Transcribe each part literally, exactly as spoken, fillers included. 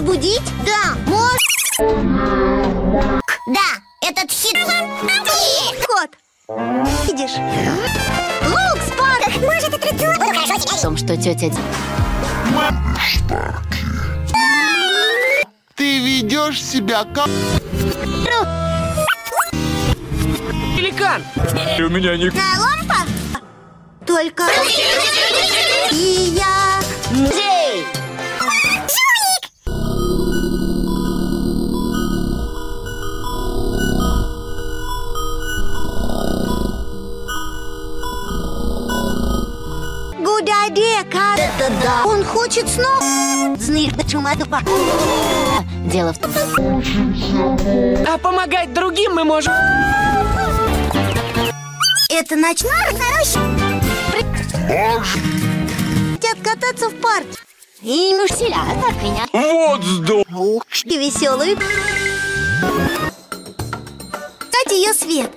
Разбудить? Да, может. Да, этот хит... Кот. Видишь? Лук, Спарк. Может, это ритуал? Буду хорошо тебя... В том, что тетя... Ты ведешь себя как... Пеликан! У меня не... На лампа? Только... И я... Музей! Good idea, Кар. Это да! Он хочет снова... Знаешь, почему это по... Дело в том... А помогать другим мы можем... Это ночной хороший. Хотят кататься в парке. И мужчина, как меня... Вот здорово! Ух, и веселый. Кстати, ее свет.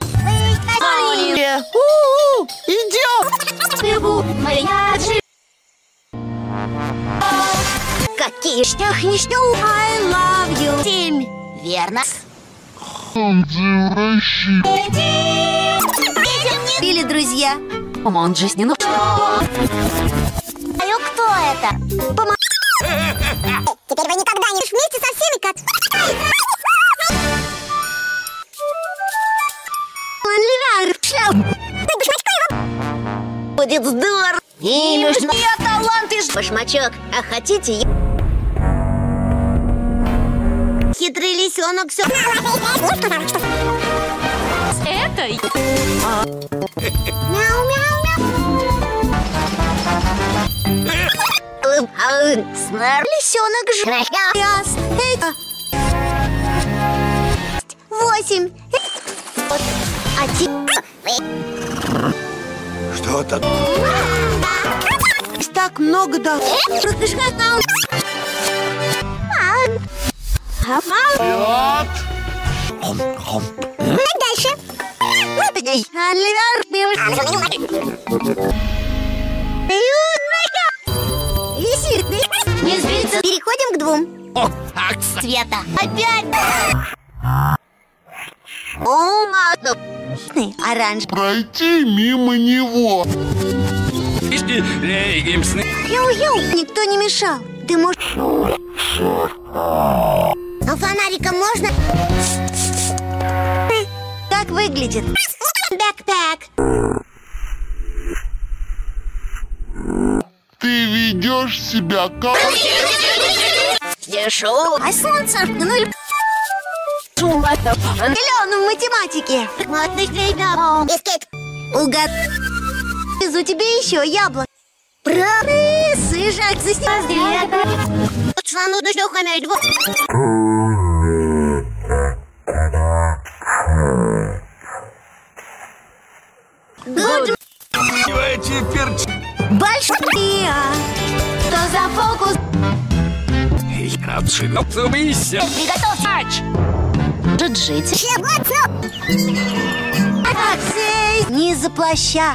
У-у-у! Идем! Какие штяхничты! I love you. Семь! Верно? Или друзья. Он же не нужен. А кто это? Помо... Теперь вы никогда не вместе со всеми кат. Оливер, шляп. Будет здорово! И нужно... Я талант из... Башмачок, а хотите... я- Хитрый лисенок все... Это... Смэр. Лисенок же... Раз. Это... Восемь. А ти... Что-то... Так много дал. Вперед! Дальше. Оливер. Висит. Не сбиться! Переходим к двум. Света! Опять! О, мадам. Оранж. Пройти мимо него. Ю-ю. Никто не мешал. Ты можешь... А фонариком можно? Как выглядит? Бэкпэк. Ты ведешь себя как... Дешево! А солнце? Ну или... Миллион в математике. Эскейп. Угад. У тебя еще яблок. Правый сыжак за снег. Пацану нужно ухамять. Гуд. Большой. Что за фокус? Приготовьтесь! Джиджите! Аксей. Не за плаща.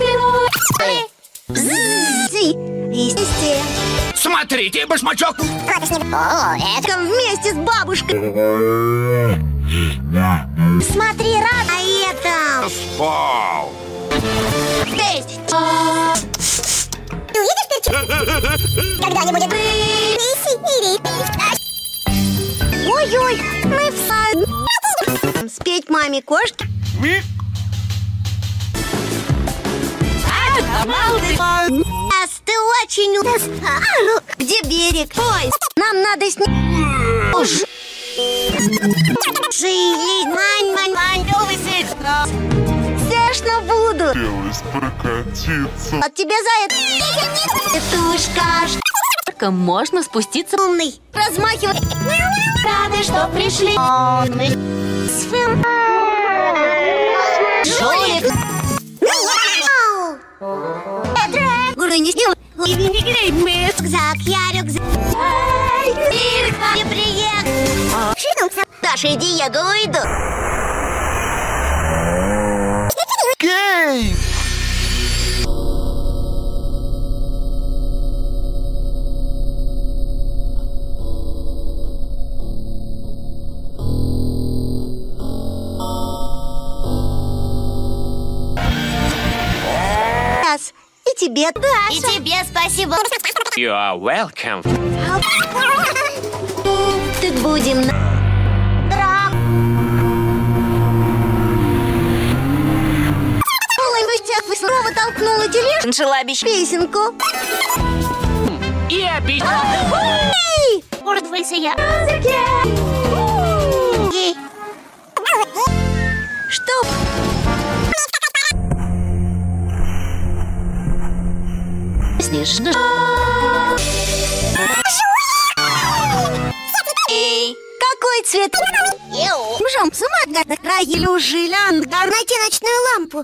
Ззи. Естественно. Смотрите, башмачок! О, это вместе с бабушкой. Смотри, рад на этом. Спал! Тесть. Ты увидишь когда-нибудь? Ой-ой, мы в сад. Спеть маме кошки. Ас, ты очень... Где берег? Ой, нам надо с ним... Жили, мань, мань, мань, Страшно буду. Хотелось прокатиться. От тебя за это... Петушка. Только можно спуститься. Умный. Размахивай. Рады, что пришли. Жулик. Рюкзак, я рюкзак. Не приехал. Даша, иди, я уйду. Кейт! тебе, Даша. И тебе спасибо. You are welcome. Так будем на... Драк. Полой мышцах вы снова толкнула тележку. Начала обещать песенку. И обещ... Эй! Может, выйти я. Ей. Чтоб... Снежно... Эй! Какой цвет? Мжом сумат на крае люжи ляндгар. Найти ночную лампу.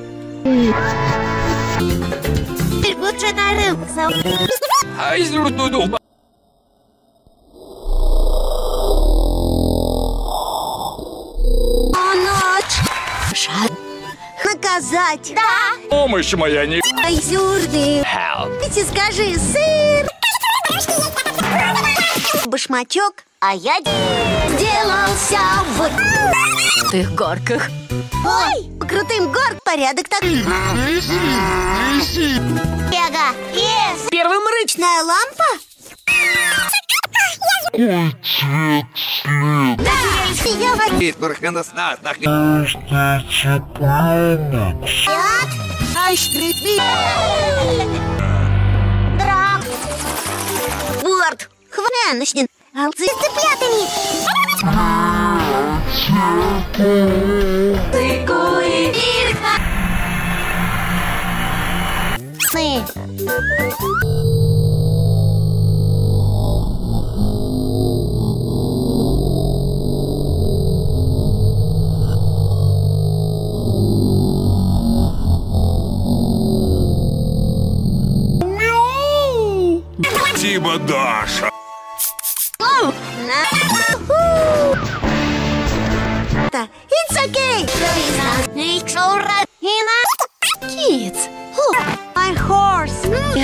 Лучше на рынок. О, ночь! Шат. Наказать. Да. Помощь моя не... Айзюрды. Help. Пити, скажи, сыр. Башмачок, а я сделался в tych горках. Ой, по крутым горкам порядок такой. Неси, неси. Бега. Yes. Первым рыч. Ночная лампа? Ой, цвет след. Да, я водитель. Драк. Борт. Хваночнин. Алцы с цыплятами. Ты кури. Сны. Спасибо, Даша. It's okay. Kids. Oh, my horse.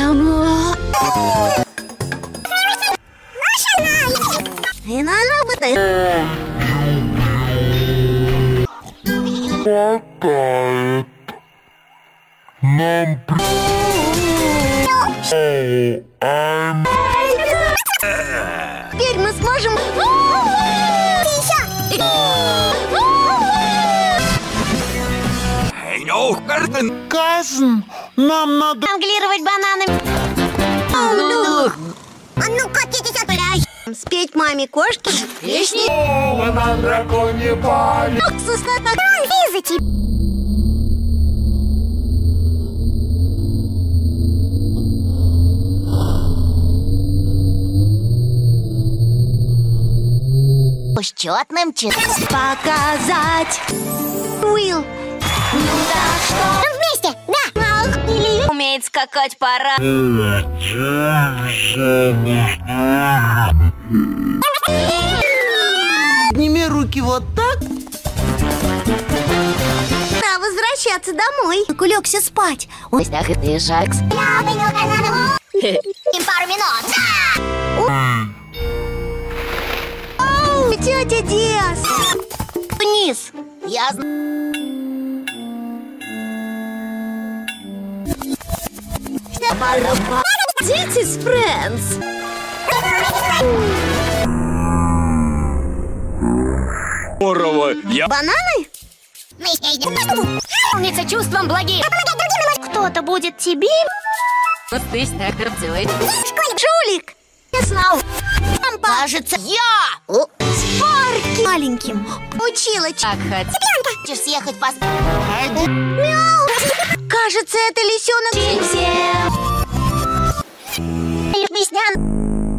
И на робота. Хватает. Нам при... Оу, ам... Теперь мы сможем... Казн, нам надо... Англировать бананами. А ну катитесь от пляж. Спеть маме кошки песни. на драконе пале. Уксус на так. Визати. С четным числом показать. Уилл. Ну так что? Вместе. Да. Ах, или... Умеет скакать пора. Подними руки вот так. Пора возвращаться домой. Улегся спать. Он снях и Жакс. Им пару минут. Да. Оу, тетя Диас. Вниз. Я знаю. This friends. Здорово. Я... Бананы? Умница чувством благим. Кто-то будет тебе. Жулик. Я знал. Кажется, я. О, Спарки. Маленьким. Учила. Так, хочешь съехать по... Мяу. Кажется, это лисенок. Веснян.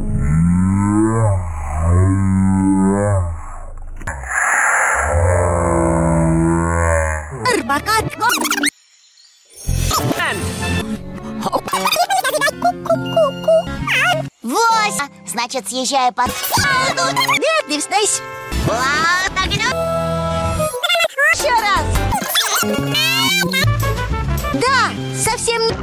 Рыбака. Вось. Значит, съезжаю под... Нет, не встайся. Еще раз. Да, совсем не...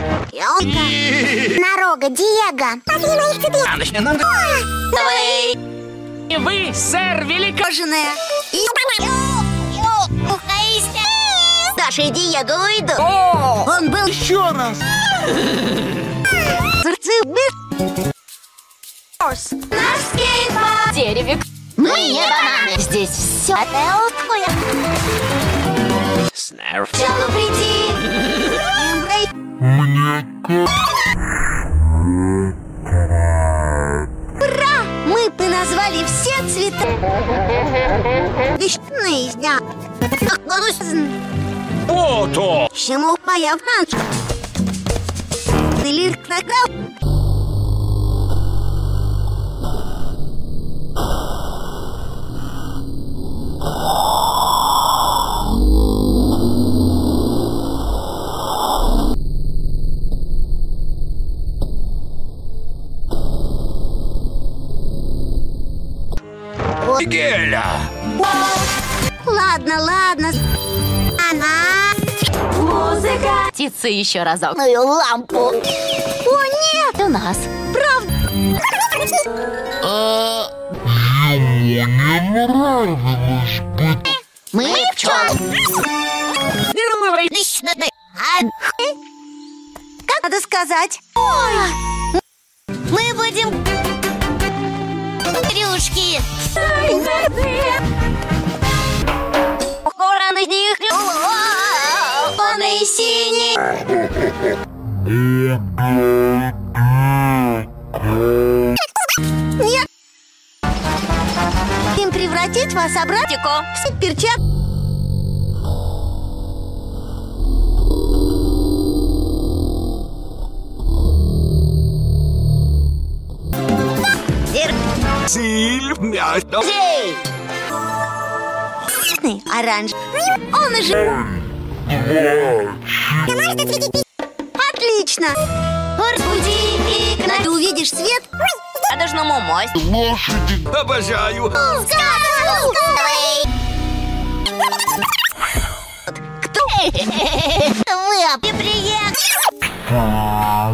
Нарога, Диего. Посмотри на их цепи. Давай. И вы, сэр, велика... Кожаная. И... Ухаисти. Да. Даша, иди, я уйду. О! Он был Еще раз. наш скейтборд. Деревик. Мы не бананы. Здесь все. Снерф. Челу прийти. Мне Ура! Мы бы назвали все цвета. Вещные дня. Ото! Чему моя франш? Лир кракрау. Геля. Ладно, ладно. Она. Музыка. Птицы еще разок. Мою лампу. О, нет! У нас. Правда. ему не нравилось быть. Мы пчелы. Как надо сказать? Ой. Мы будем... Рюшки. Скоро на них... Он и синий. Нет. Им превратить вас обратно в перчатку. Силь. Мясо. Эй! Оранж. Он и же... Отлично! Разбуди и ты увидишь свет. Радужному мосту. Лошади. Обожаю. Кто? Вы приехали.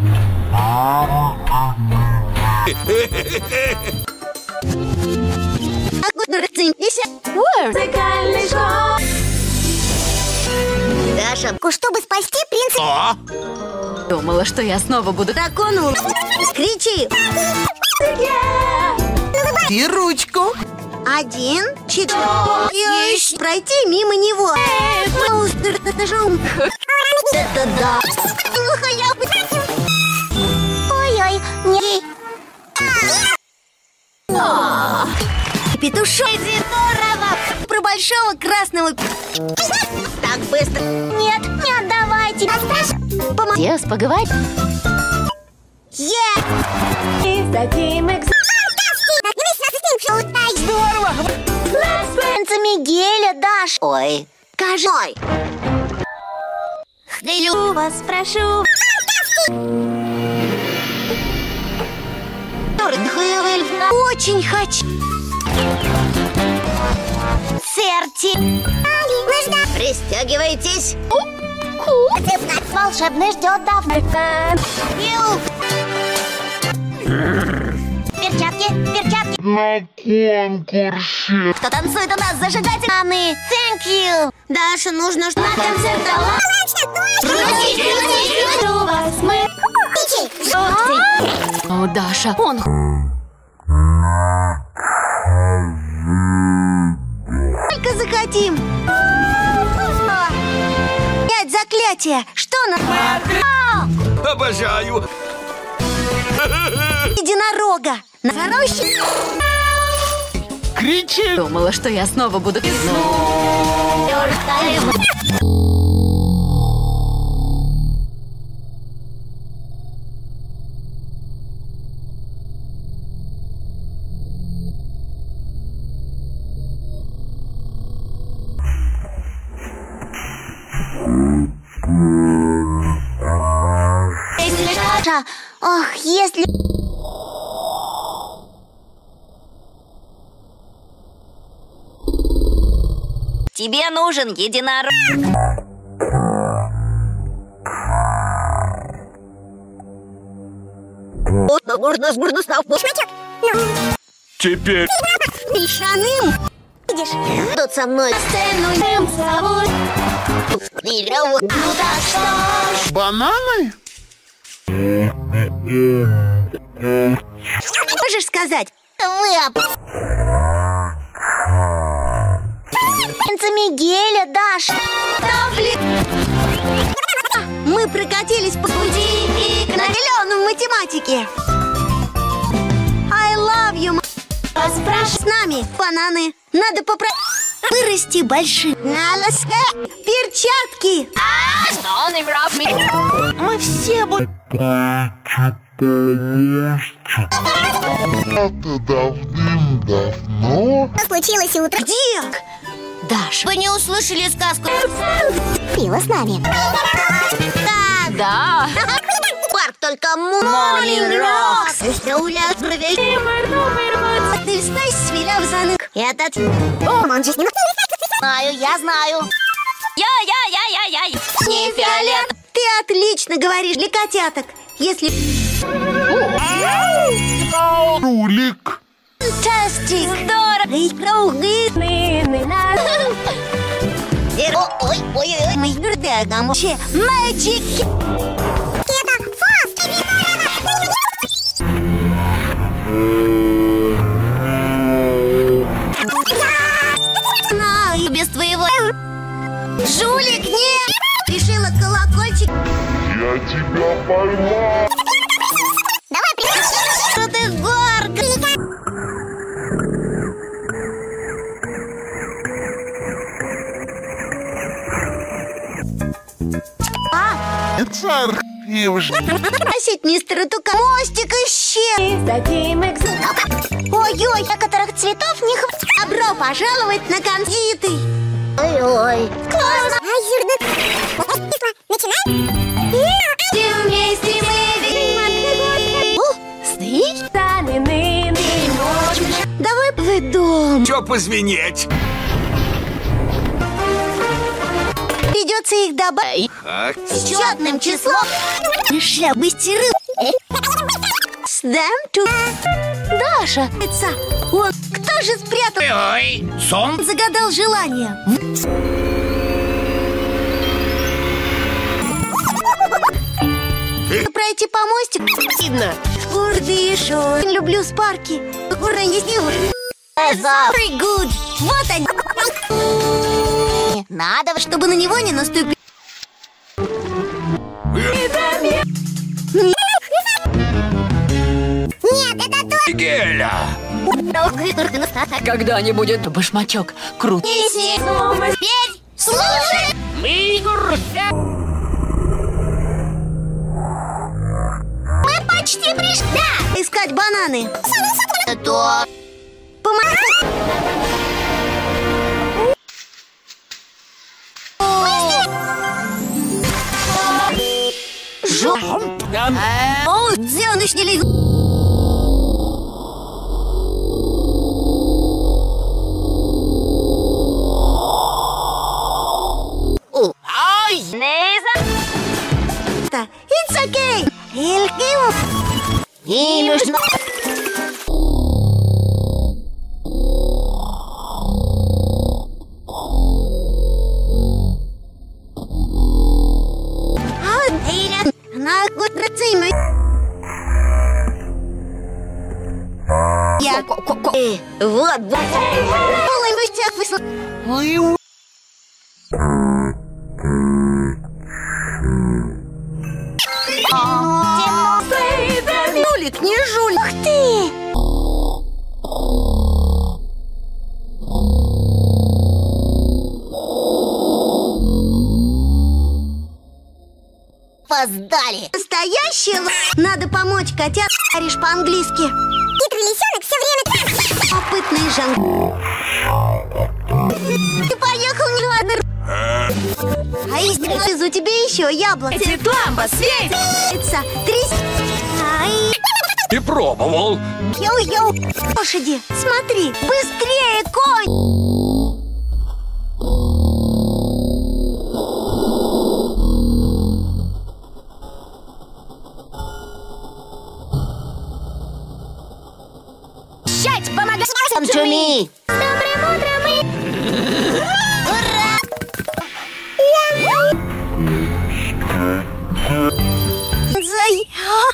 Музыкальный шоу. Даша, чтобы спасти принца. О! Думала, что я снова буду... Дракону. Кричи. И ручку. Один, четыре. Пройти мимо него. Это да. Ой-ой, не. Петушок. Здорово. Про большого красного. Так быстро. Нет, не отдавайте. Дес, поговорить. Е. Здорово! Принца Мигеля, Даш. Ой. Кажой. Хлю вас, прошу. Очень хочу. Серти. Пристегивайтесь. Волшебный ждет давно. Перчатки, перчатки. На конкурсе. Кто танцует у нас зажигательные? Thank you. Даша, нужно что на концерт. Жду вас, мы. О, Даша, он... Только захотим. Пять заклятия. Что на... Обожаю. Единорога. Носорощик. Кричи. Думала, что я снова буду... Даша, ох, если... Тебе нужен единорог. Можно, можно, можно стал. Теперь Мешаным. Видишь? Тут со мной сцену им зовут. Ну так что ж. Бананы? Можешь сказать? Вы Принца Мигеля, Даша. Мы прокатились по пути и к наделенным в математике. I love you. Спрашивай с нами, бананы. Надо поправить. Вырасти большим. Перчатки. Мы все будем. Это давным-давно. Что случилось утром? Где? Даш, вы не услышали сказку? Пила с нами. Так, да. Парк только Morning Rocks. Гулять бровей. Ты знаешь, свиля в занык. Этот... О, он же с ним. Знаю, я знаю. Я-я-я-я-я. Не фиолет. Ты отлично говоришь для котяток. Если... Рулик. Фантастик. Здорово. И круги. Ой-ой-ой. Мы бердаем. Magic. Это фаст. Без твоего... Жулик, нет! Решила колокольчик. Я тебя поймал. Давай, прекрати. Что ты горка? Царь уже. Просить мистера Тука. Мостик исчез. Ой-ой, некоторых цветов не хватит. Добро пожаловать на конфеты. Ой-ой. Классно. Начинай. Все вместе мы видим. О, сны? Давай в дом. Чё позвенеть? Придется их добавить с четным числом. Шляпы стиры. Сдам ту. Даша. Он кто же спрятал? Ой, сон? Загадал желание. Пройти по мостику. Видно. Курдышу. Люблю спарки. Аккуратно не снегу. Very good. Вот они. Надо, чтобы на него не наступить. Нет, это то. Мигеля! Когда не будет башмачок крут. Теперь слушай. Мы почти пришли. Да. Искать бананы. Это... Помоги. Жо... О, где он начали? Ай! It's okay. Ильким. И нужно... На кутрацимы. Я... Э, вот, вот. Полый выстяг высла... Нулик, не жуль. Ух ты! Опоздали. Настоящий л... Надо помочь котят. Говоришь по-английски. Хитрый лисенок все время так. Опытный жан. Ты поехал, не ладно. А из у тебя еще яблоко. Лампа светится. Тряс. Ай. Ты пробовал? Йоу-йоу. Лошади, смотри, быстрее, конь. Помогай. Come to me. Доброе утро, мы Зай.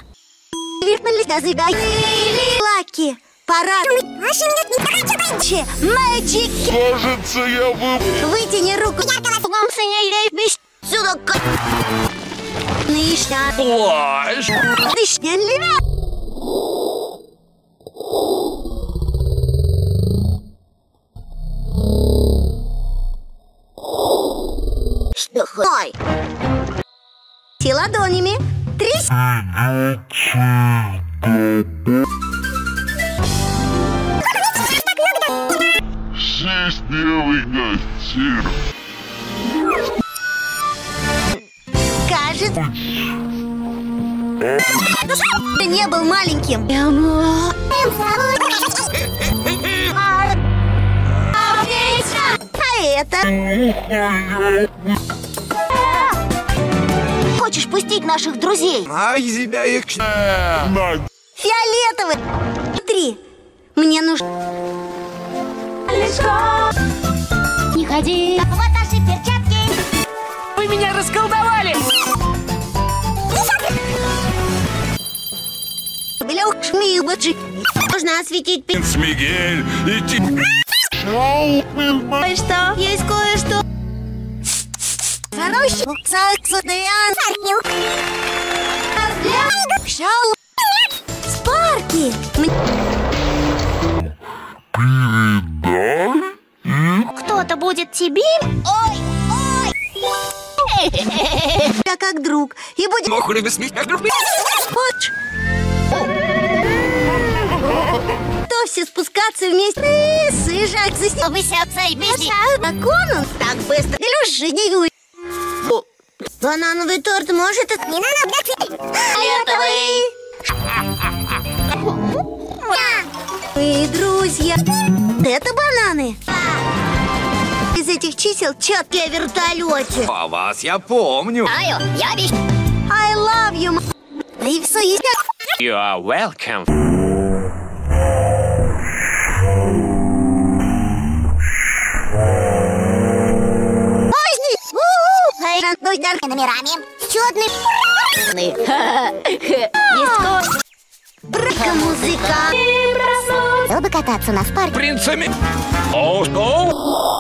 Лаки. Пора. Че, Мэджик. Кажется, я вы... Вытяни руку. Сюда. Нышня. Плащ. Нышня левя. Что хой? Ти ладонями. Трясь. Счастливый гостин. Кажется, ты не был маленьким. А это? Хочешь пустить наших друзей? Ай, себя их... На... Фиолетовый. Смотри, мне нужно... Не ходи. Вот наши перчатки. Вы меня расколдовали. Белёк, шмибаджи. Нужно осветить пи... Принц Мигель и ти... Кое-что. Есть кое-что. Хороший. Саксодеян. Шау. Спарки. Передай. Кто-то будет тебе? Ой, ой. Я как друг. И будем... Ох, любит смех, как друг. Хочешь? То все спускаться вместе. Съезжать за снег. Высяться и вместе. Так он так быстро. Илюша, не юй. Банановый торт может... Не надо. Мы друзья. Это бананы. Из этих чисел четкие о вертолете. А вас я помню. Я вещь. I love you. И все есть. You are welcome. Номерами. Чудный. Есть брака музыка. Хотел бы кататься на спарке. Принцами. О, что?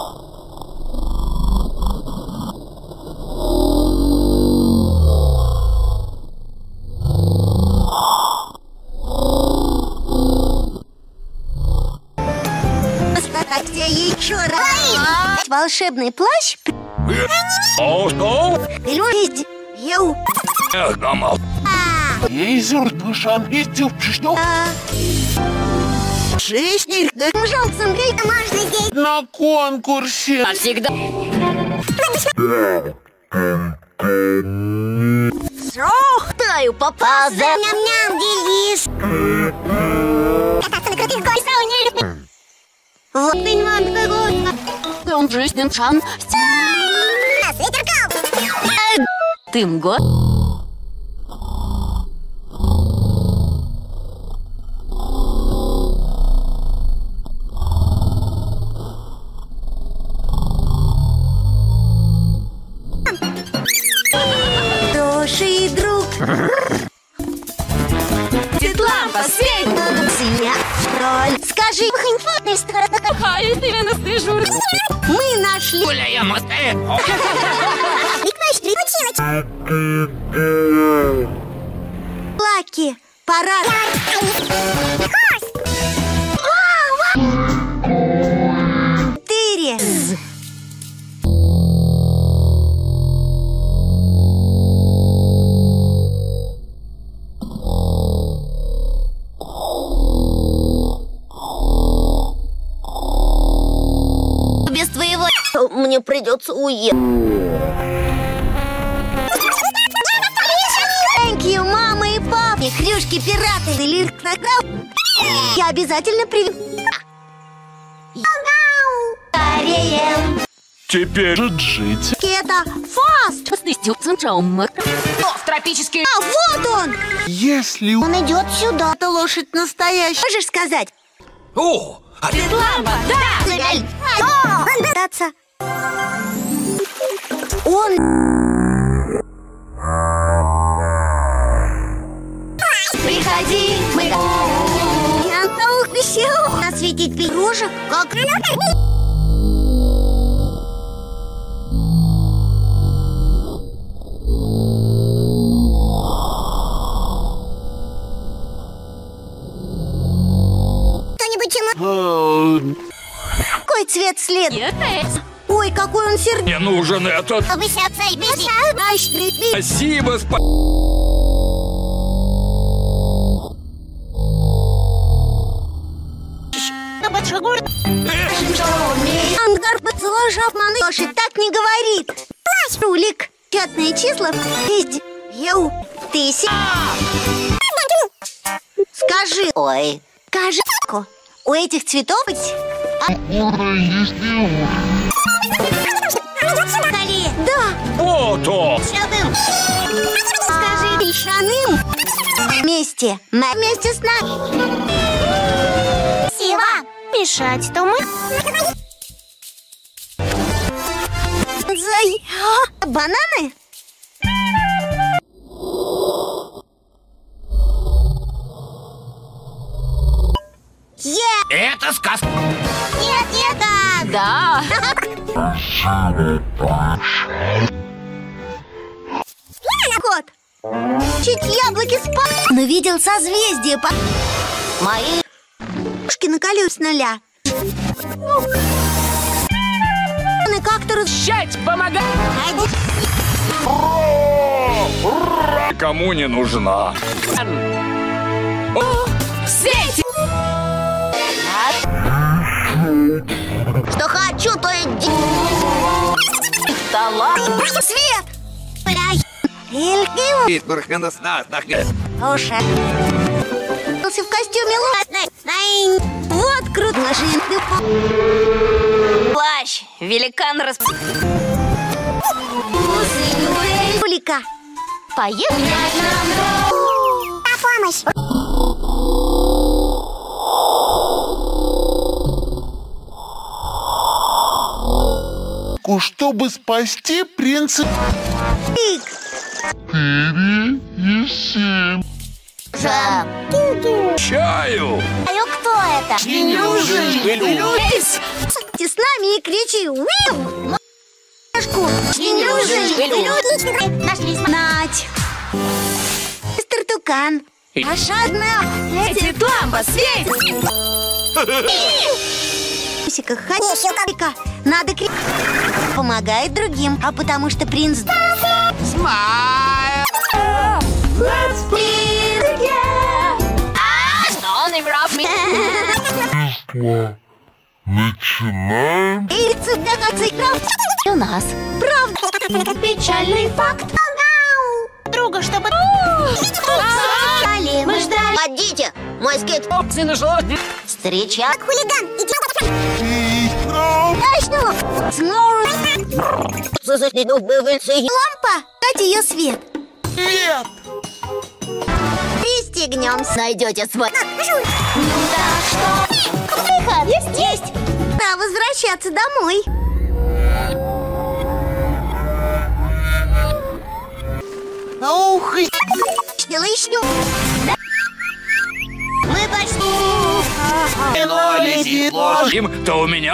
А где еще раз? Волшебный плащ. О, что? Люди. Еу. Эх, дома. Езер душан идет, что? Шестник. Жалко, можно здесь. На конкурсе. Всегда. Таю попался. Ням-ням, делись. Кататься на крутых горах. Вот понимаем, какой. Он жизнен шан. Нас ветеркал. Тымго. Хороший друг. Лампа, свет. Синя роль. Скажи, хэнфотный стороны. Хай, ты меня стыжу. Мы нашли. Гуляем, мосты. Лаки. Пора. Четыре. Без твоего мне придется уехать. Thank you, мама и папа. Хрюшки пираты. Лирк накрал. Я обязательно приведу. Скорее. Теперь жить. Это фаст. О, в тропический... А вот он. Если Он идет сюда. Это лошадь настоящая. Можешь сказать? О, а Лампа, да! О, он был кататься. Он... Приходи, мы... Я на ух висел. Осветить пирожек, как... Кто-нибудь чему? Какой цвет след? Ой, какой он сердитый. Мне нужен этот. Высятся и беси. Спасибо, спа... Ангар поцеловав лошадь так не говорит. Рулик, четные числа. Есть. Еу, тысяч. Скажи. Ой. Скажи. У этих цветов... Скорее. Да. Вот он. Скажи Ильшаным. Вместе. Мы вместе с нами. Сева. Мешать, то мы... Зай... А, бананы? Е! Это сказка. Нет, нет, так. Да. Кот. Чуть яблоки спал. Но видел созвездие по... Мои... Ушки на колес нуля. Как-то Щать, помогай! Кому не нужна. Сеть! Что хочу, то и делаю. Свет! Эльки! Уша. В костюме лосны. Вот круто. Плащ! Великан расп... Улика. Поехали. На помощь. Чтобы спасти принца. Пик. Четыре и семь. Да. Чаю. А кто это? Ты с нами и кричи. Уим! Нашлись. Нать. Мистер Тукан. Ошадно. Эти лампа светит! Мусика, ходика. Надо кричать. Помогает другим, а потому что принц... Начинаем. И цыгаться играл. У нас. Правда. Печальный факт. Друга, чтобы... Мы ждали. Подите, мой скейт. Встреча. Хулиган, иди. Точно. Снова. Лампа. Дать ее свет. Свет. Пристегнемся. Найдете свой. Выход. Есть, есть. Пора возвращаться домой. Ух, Еще. Мы почти... Им, то у меня.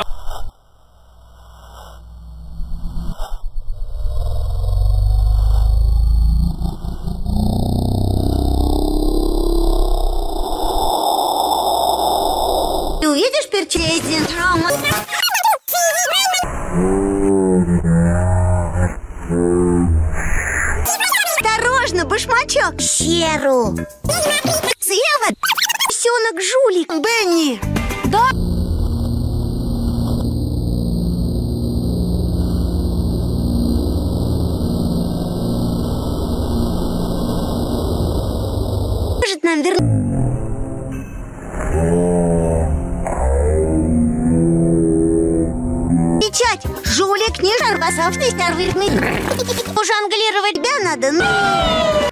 Ты увидишь перчезин? Осторожно, башмачок. Серу. Сева. Песенок жулик. Бенни. Да. Может нам вернуть? Печать! Жулик, не жарбасовский старвырный. Жонглировать тебя надо.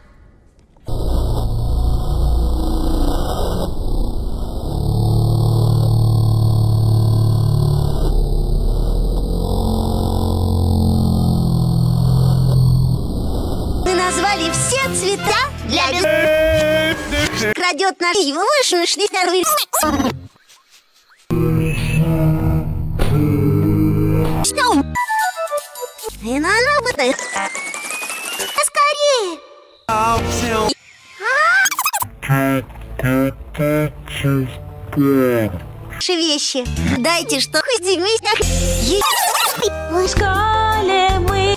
для без... Крадет наш вышнушный сервис. Что? И надо бы ты. Скорее. Наши вещи. Дайте что хоть вместе. В школе мы.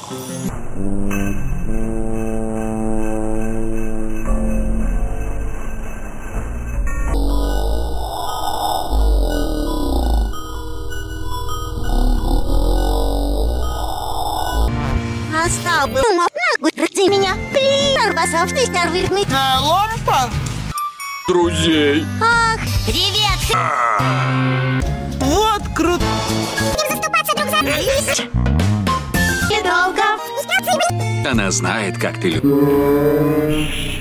Остал бы ради меня. Плин, басовский сервис. А лампа? Друзей. Ах, привет. Вот круто. Будем заступаться друг за друга. Недолго. Она знает, как ты любишь.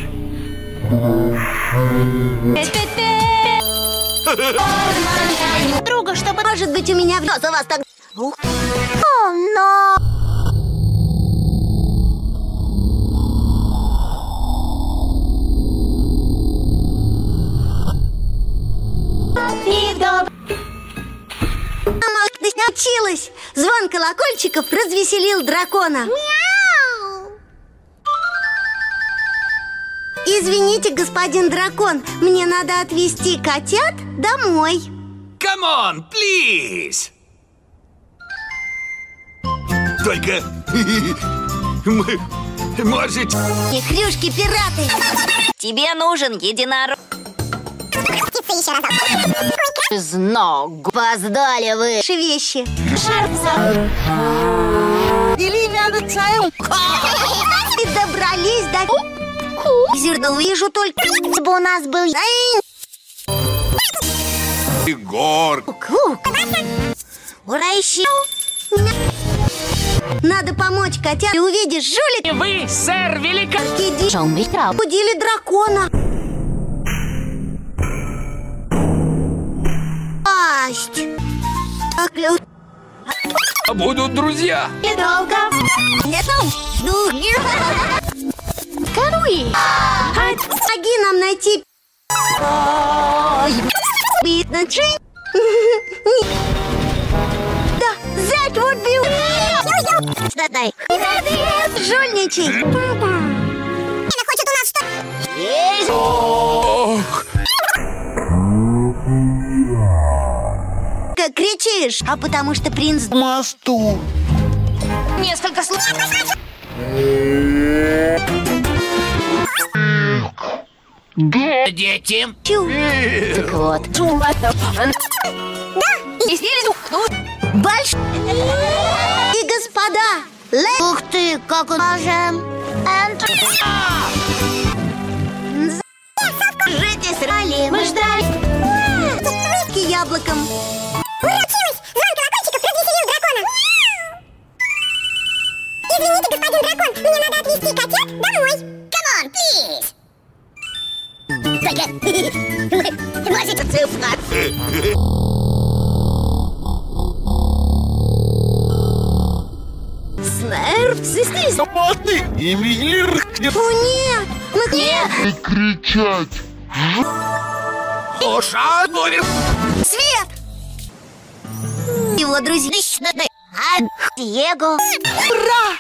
Друга, чтобы... Может быть, у меня за вас так... О, но... Мама, ты научилась. Звон колокольчиков развеселил дракона. Мяу. Извините, господин дракон, мне надо отвезти котят домой. Come on, please. Только... Мы... Можете... И хрюшки-пираты. Тебе нужен единорог. Птица еще разок. Из ног. Поздали вы. Наши вещи. И добрались до... Зеркал вижу только... Чтобы у нас был... Егор. Кук. Ура, ищи. Надо помочь котят. Ты увидишь, жулик. И вы, сэр Великан. Иди. Шон Михрал. Будили дракона. Пасть. А ключ. Будут друзья. Недолго. Нету. Ну, Каруи. Помоги нам найти. Битна Джей. Да, that would be... Дай. Жульничай. Она хочет у нас что? Ох. Как кричишь? А потому что принц... Мосту. Несколько слов. Дети. Чу. Так вот. И снизу. Больш... И господа. Ле... Ух ты, как он... Жите срали. Мы ждали. К яблокам. Получилось! Звон колокольчиков развеселил дракона. Извините, господин дракон, мне надо отвезти котят домой. Come on, please. Только... Можете цифра. Снерв, сестрица. Мосты. И мир. О, нет. Мы... Нет. И кричать. Лоша, номер. Свет. Его друзья. А, Диего. Ура!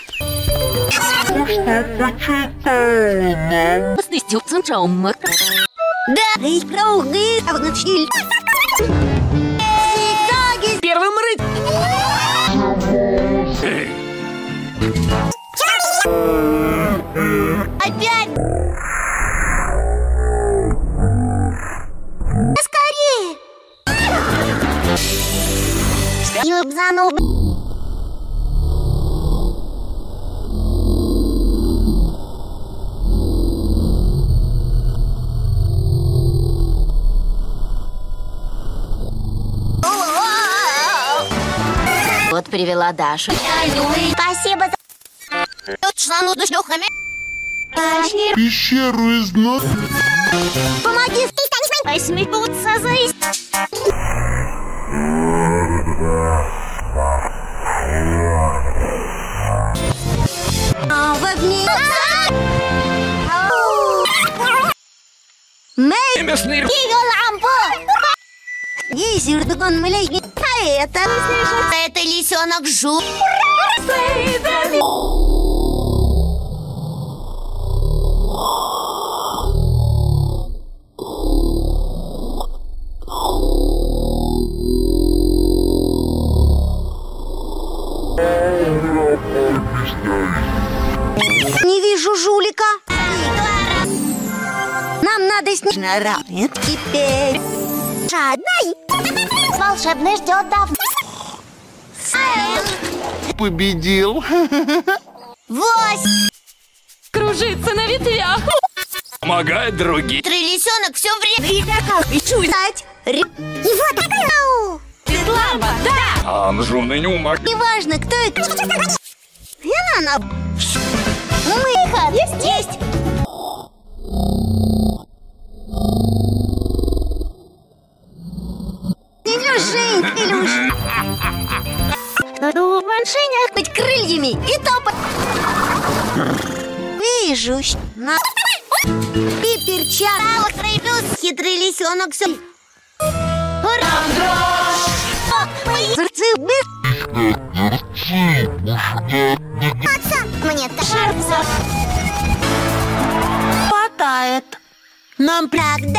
Снизу центром. Да. И круги. Обночили. Зигзаги. Первым рыть. Опять. Скорее. Юбзанул. Вот привела Дашу. Спасибо за... Пещеру из ног. Помоги. Посмеются за... А, в огне. мясные... Ее лампу! Езер, он млей. А это... Это лисенок Жу. Не вижу жулика. Нам надо снять. Теперь. Жадный. Волшебный ждет давно. Победил. Вось! Кружится на ветвях. Помогает другим. Трилисенок все время. Чуть-чуть. И вот такой. Лампа, да! А жуны не умак. Неважно, кто это. Я на Выход. Есть, есть. Илюш, Жень, Илюш. Ну, большинях быть крыльями и топать. Вижу. На... И перчаток. Хитрый лисенок все. Зырцы, Мне так хватает. Нам Тогда.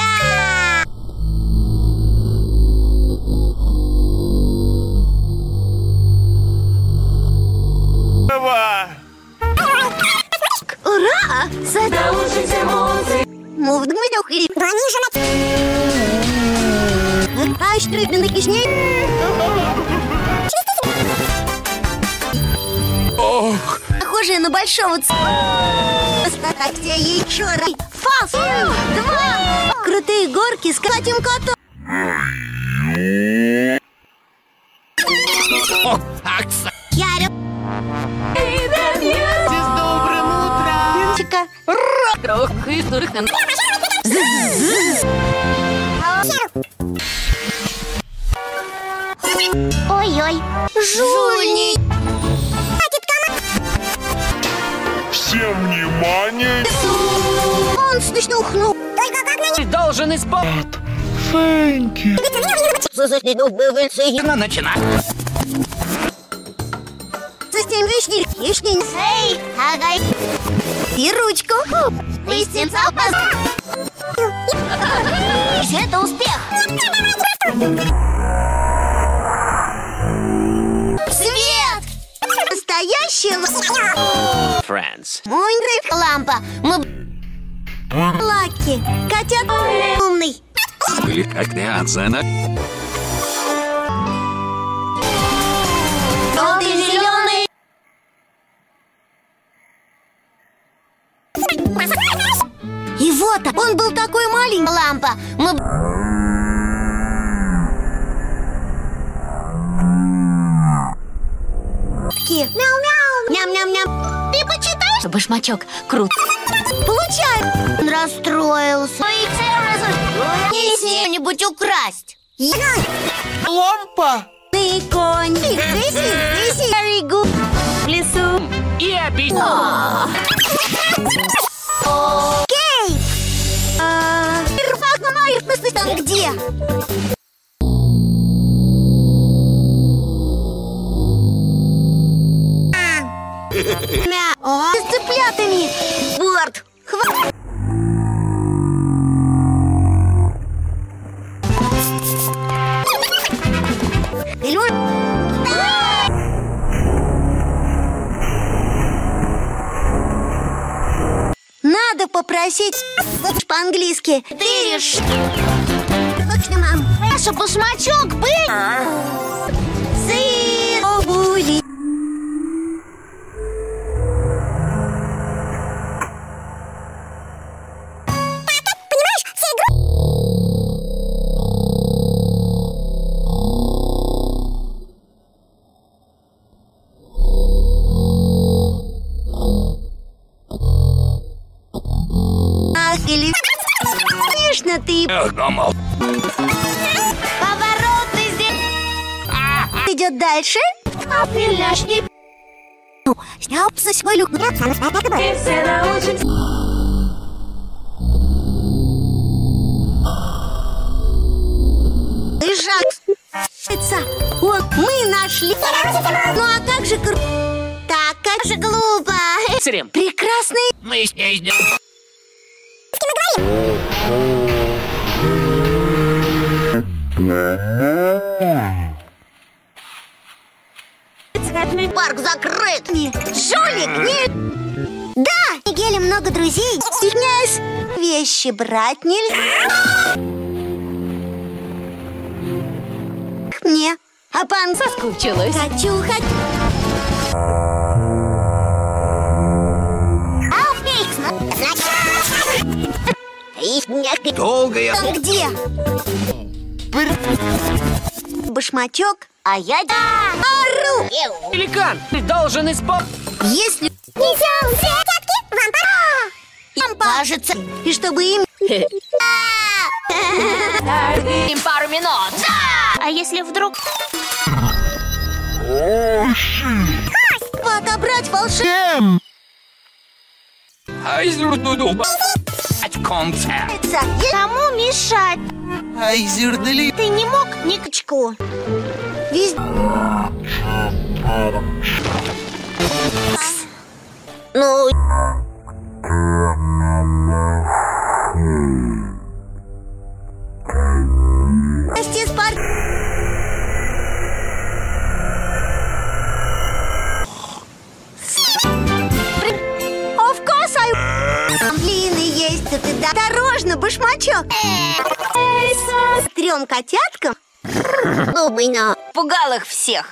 ура! Заучите музыку. Ну, в гмылёх или... Они же на... А что это на кишне? Ох, Похоже на большого ц... А где еще раз? Фас! Два! Крутые горки с котим котом. о, акса. Я Чика. Крох и сурхан. Ой-ой. Жульник. Всем внимание. Он снухнул. Только как на Ты должен исполнить. Фэнки. Начинай. Затем вишни. Вишни. Эй, агай. И ручку. Истинца Это успех. Свет! Настоящий Friends. мой дрейф. Лампа. Мы... Лаки. Котят умный. Были как неоцена. Желтый, зеленый. И вот он был такой маленький. Лампа. Мы... Мяу-мяу. Ням-ням-ням. Ты почитаешь? Башмачок. Крут. Получай. Он расстроился. Неси что-нибудь украсть. Лампа. Ты конь. Виси, виси. Very good. В лесу. И обещал. Кейт. А, Ирфак, мама, Ирфак, там где? Мя. С цыплятами. Борт. Хватит. Илюш. Надо попросить по-английски. Ты решил. Точно, мам. Наша башмачок был. Сыр. Обули. Ах, или... Конечно, ты Эх, думал. Повороты здесь. идет дальше. А пеляшки. Снял со свой люк. Дышать. Вот мы нашли. Ну а как же кру... Так, как же глупо. Сирен. Прекрасный. Мы с ней сделаем. Парк закрыт. Не. Жулик, не... Да, у Мигеля много друзей. Стесняюсь. Вещи брать нельзя. К мне. А пан Соскучилась. хочу, хочу. Долгая. Там где? Башмачок, а я ору. Пеликан, ты должен исполнить. Если Несем все детки, вам пора. им кажется, и чтобы им... Им пару минут. А если вдруг... Отобрать волшебство. Айзурдуду. От конца. Кому мешать? Айзердали. Ты не мог, Никочку? Везде... Ну... Вместе с пар... Of course I... Блин, и есть тут и да. Осторожно, башмачок. Трем котяткам? Думай, на. Пугал их всех.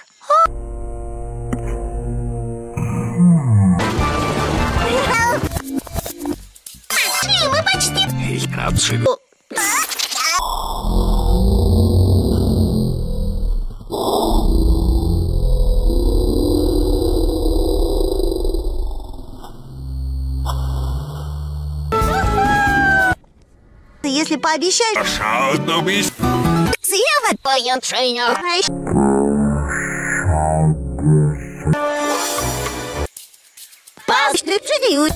Шли, мы почти... Я абсолютно. Если пообещаешь... Шадно быть. Съева твою шею. Пасты пшенют.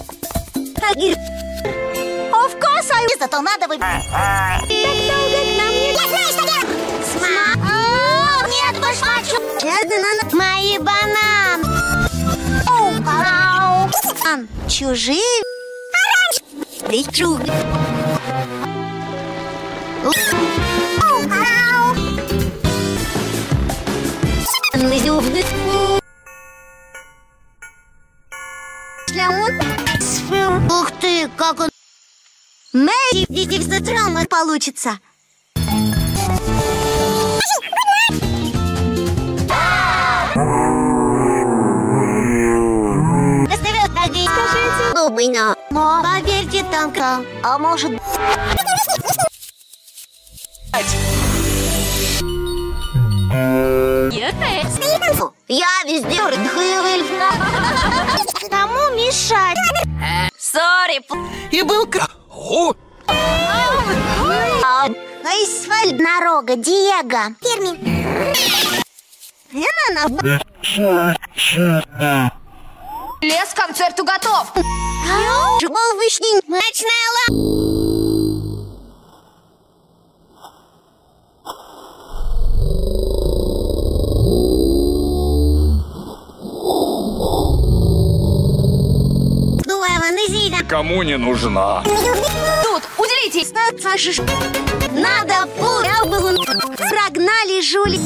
Of course I... Зато надо вы... Так долго к нам не... Я знаю, что делать! Сма... Нет, башмачу! Это надо... Мои бананы! Ан, чужие... Ты чуг... Ух ты, как он... Мэри, иди в затрёмы получится. Скажите, думай, но... Поверьте, там... А может... Я везде рыдхывель. Кому мешать? Сори. И был к... О, Айсфальд дорога, Диего. Термин. Лес к концерту готов. Жуковышний. Ночная ла... кому не нужна. Тут, уделитесь. Надо путь. Прогнали жули.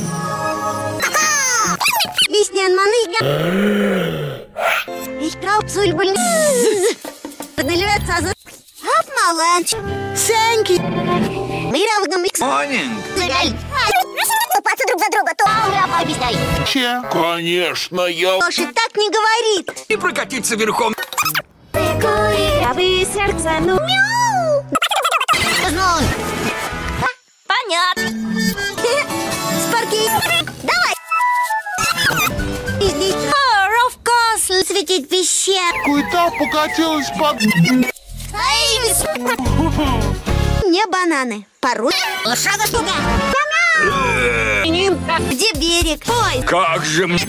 Веснян маны. Ich brauch Зульбуль. Поднялется за... Апмаланч. Сэнки. Мировгам микс. Монинг. Купаться друг за друга, то я пообещай. Че? Конечно, я... Лошадь так не говорит. И прокатиться верхом. Сердце, ну... Понятно. Спарки. Давай. Of course, светить пещер. Куйта покатилась под... Мне бананы. Пару. Шага сюда. Где берег? Ой. Как же мне...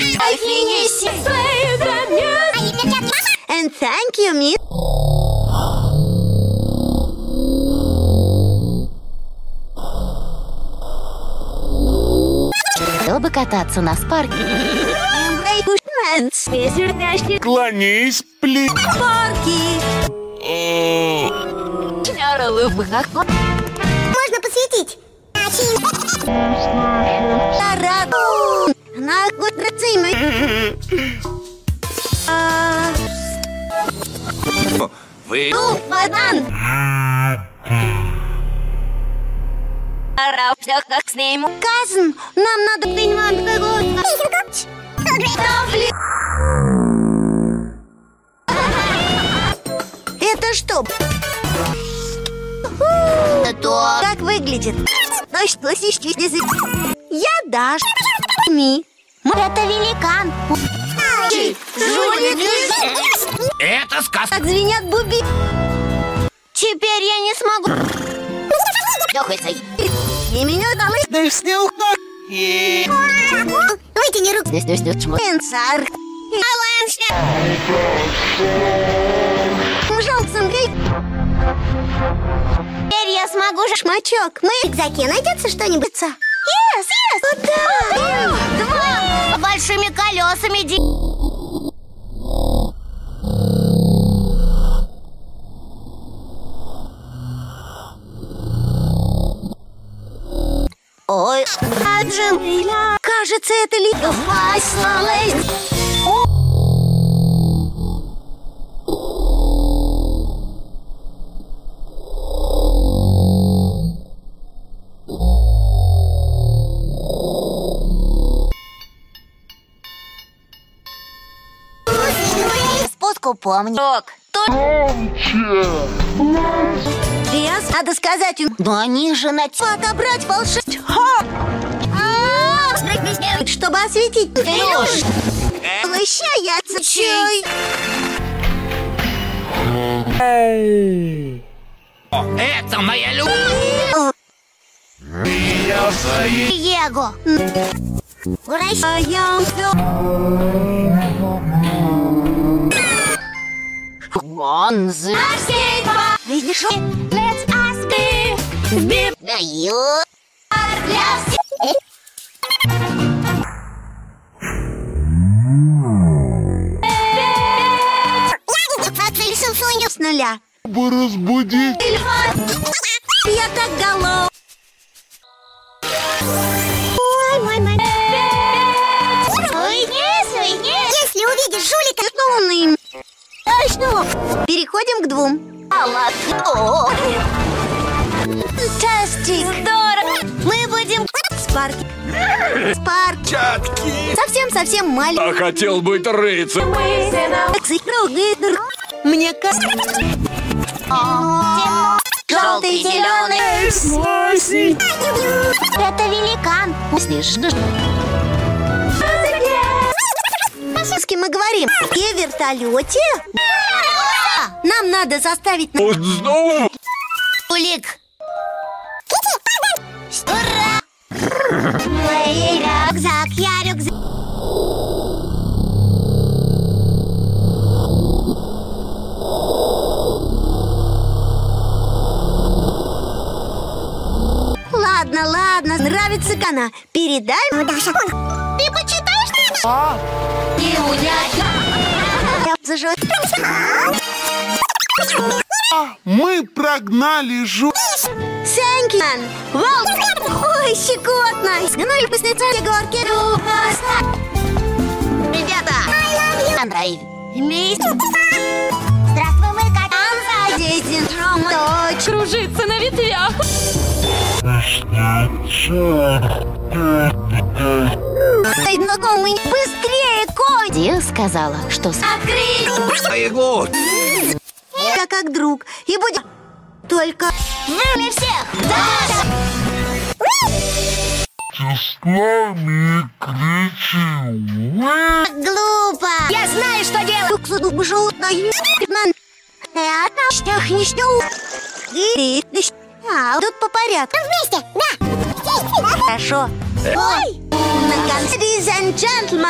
And thank you, miss. хотел бы кататься на спарке. Клонись, пли. Спарки. Можно посветить. На Вы... банан. Как с ним? Казан, нам надо принимать какого-то. Это что? Это как выглядит? Значит, классический язык. Я Даша. Ми. Это великан. Жулик. Это сказка. Как звенят буби. Теперь я не смогу. И меня там и... Да снял как. Вытяни руку. Энсар. Жалко, Теперь я смогу же. шмачок. Мы В рюкзаке найдется что-нибудь? Yes, yes. Да. Два. Большими колесами. ди- Ой, Аджи, кажется, это ли... Спуску помни. Рок. Тут Вес, надо сказать им. Но они же на... Отобрать волшебство. Чтобы осветить. Илюш. Лыщается чай. Это моя любовь. Его. Уращ... А я... Гонзы. Видишь? Let's ask me. Даю. Отвлечен Соню. С нуля. Бы разбудить. Я так голов. Ой, мой, мой. Уйди, уйди. Если увидишь жулика... Умный. Точно. Переходим к двум. А ладно. О. Фантастик. Здорово. Мы будем... Спарк. Спарк. Чатки. Совсем-совсем А маленький. хотел быть рыцарем. Мне кажется... Желтый, зеленый. Это великан. С кем мы говорим? И в вертолете? Нам надо заставить... Вот снова. Улик. Ура! Эй, рюкзак, я рюкзак. Ладно, ладно, нравится она. Передай... Ну, Даша, ты почитаешь? А? И удача. Я зажжу. Мы прогнали жу... Сэнкин! Вау! Ой, щекотно! Ну и пусть горки. Ребята! Андрей. Здравствуй, мы катаемся. Здесь синдром точно. кружится на ветвях. Эй, ну мы быстрее, конь! Дил сказала, что... с- Егор. Я как друг. И будет... Только... Выми всех! Да! С нами кричи. Глупо! Я знаю, что делать! Тук задуб животное. Это штях не штю. А, тут по порядку. Вместе, да! Хорошо. Ой! Ladies and gentlemen.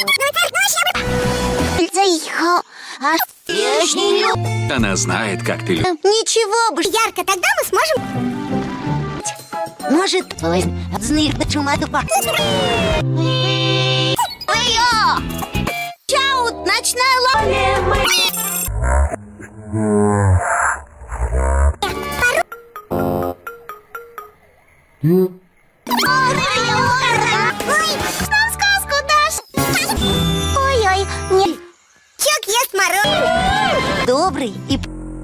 Заихал. А я ж не люблю. Она знает, как ты любишь. Ничего бы. Ярко, тогда мы сможем... Может, зных до чуматупа. Ой-ё! Чау, ночная ловля! Ой, нам сказку дашь? Ой-ой, нет. Чук ест мороз. Добрый и...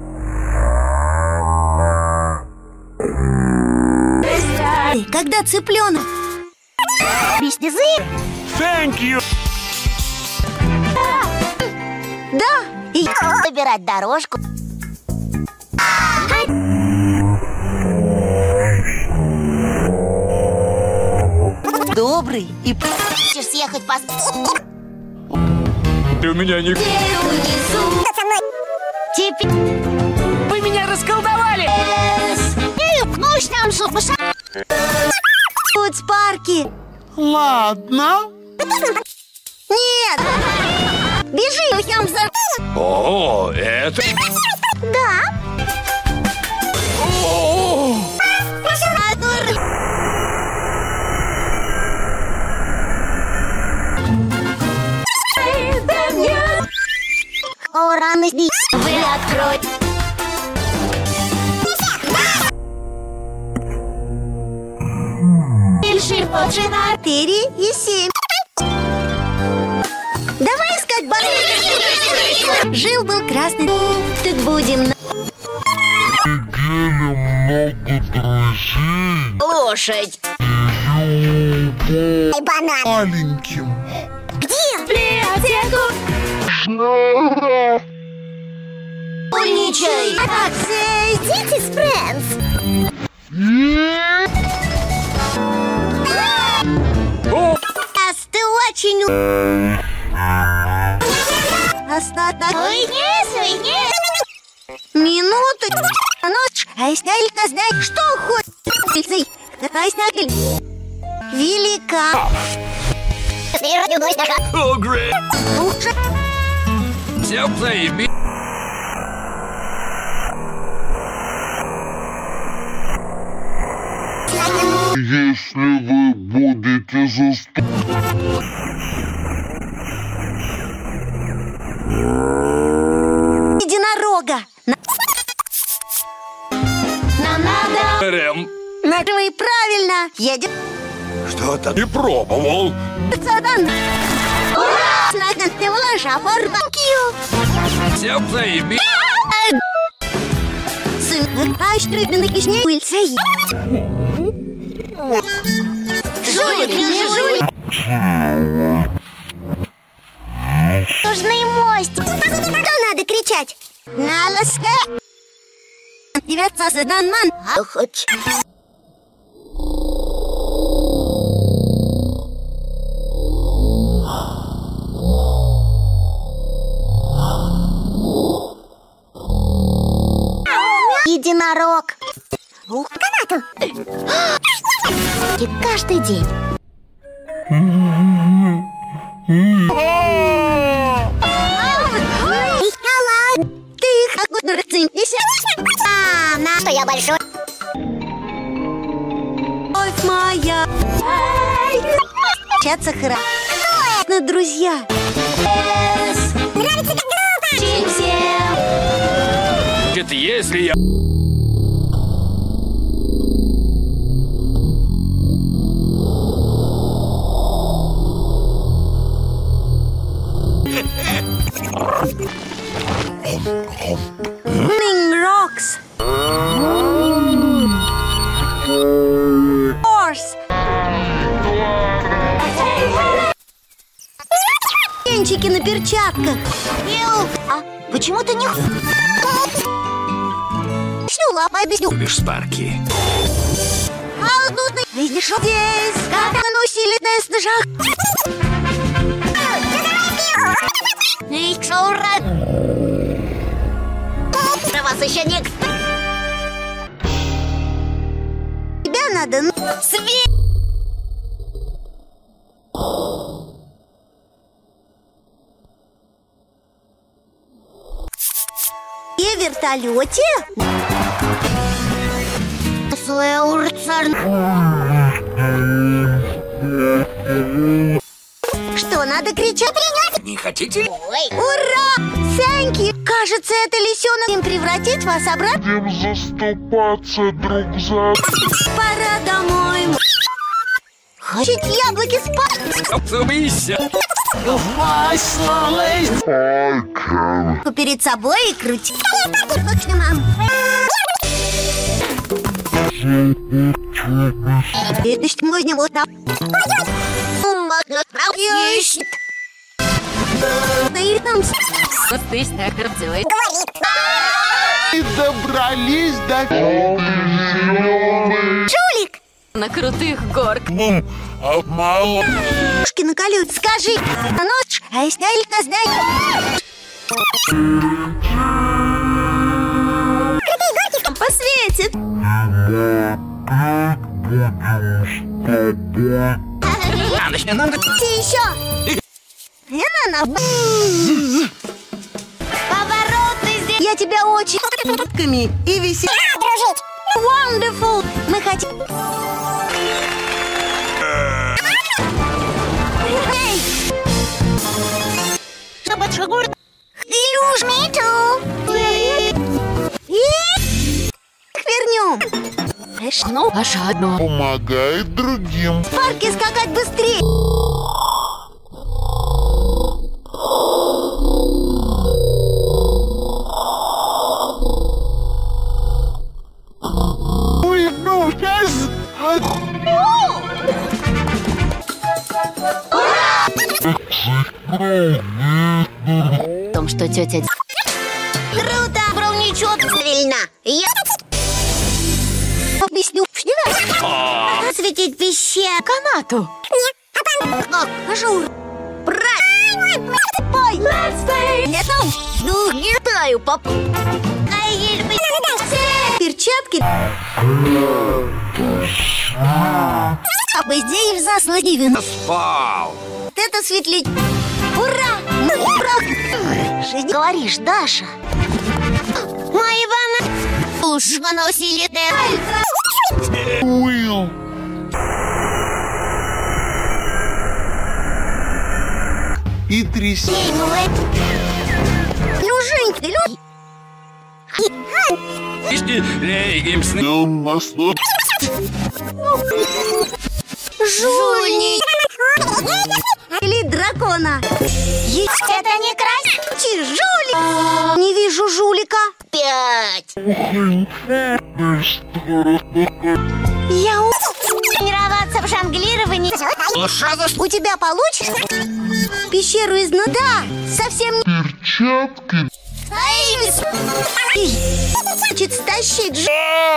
Когда цыпленок без слезы. Thank you. Да, и выбирать дорожку. Добрый и... Хочешь съехать по... Ты у меня не... Кто со мной? Теперь... Вы меня расколдовали! Ночь нам шубаша. Тут спарки. Ладно. Нет! Бежи, Хемзер! О, это... Да! О, О, рано здесь! Вы откройте! Больше четыре и семь. Давай искать бар. Жил-был красный. Так будем... на- Неделю много друзей. Лошадь. Эй, банан. Маленьким. Библиотеку. Умничай. Дети с Фрэнс. о, Ас, ты очень... у- Остаток... Ой, не, не. Минуту. Ночь. А снялька знает, что хочет. Какая сняль? Велика. Ты любой даже. о, Грей. Лучше. Всем заеби... Если вы будете за стол... Единорога. На- Нам надо... Рем. Накрывай правильно. Едем. Что-то не пробовал. Садан. Ура! Снайден, ты вложа форбанкью. Всем заеби... Сын, а штрыбины кишней пыльца. Жулик, не жулик. Нужный мостик. Что надо кричать? На ласке. Девятся Саданман. А хоть. Единорог. Ух, канату. И каждый день. Ты их охотно расценись. А, на что я большой. Ой, моя. Чат хра. На друзья. Нравится как группа. Значит, если я... Ning rocks. Horse. Пенчики на перчатках. Ю. А почему ты не... Шлю лапой объясню. Лишь спарки. А тут видишь, что здесь. Как оно усилит на снежах. Их шоура. Про вас еще не... Тебя надо... Свет. И в вертолете. Взрослая урца. Что, надо кричать? Не хотите? Ура! Сэнки! Кажется, это лисенок им превратить вас обратно. Будем заступаться друг за... Пора домой. Хочет яблоки спать. Убейся. Айка. Перед собой и крути. Точно, мам. Это можно вот так. Есть. Да и там... И добрались до... Жулик! На крутых горках. А мало... Ушки наколют, скажи. А нож, а если Алька знает... Посветит. А, начнем надо. Ты еще. Не надо. Повороты здесь. Я тебя очень... Шутками и весел... Дружить. Wonderful. Мы хотим... Эй! Чтобы шагур... Илюш, me too. И... Вернем. Ну, аж одно. Помогает другим. В парке скакать быстрее. Ой, ну, сейчас... В том, что тетя... Круто! Брал ничего. Стрельна. Я... Объясню. Осветить пещеру. Канату. Как? Ажур. Правильно. Пой. Летом. Ну, не знаю, пап. Перчатки. А бы здесь заслонили. Спал. Это светлить. Ура! Ура! Жизнь говоришь, Даша. Моя ванна. Уж она усилит. Уилл. И тряси. Люжень, ты лю... Ишки, лейгимс. Он нас тут. Жульник. Или дракона. Есть это не красить. Жулик. Не вижу жулика. Пять. Я у... Тренироваться в жонглировании. У тебя получится? Пещеру из... Ну да, совсем не... Перчатки. Хочет стащить ж...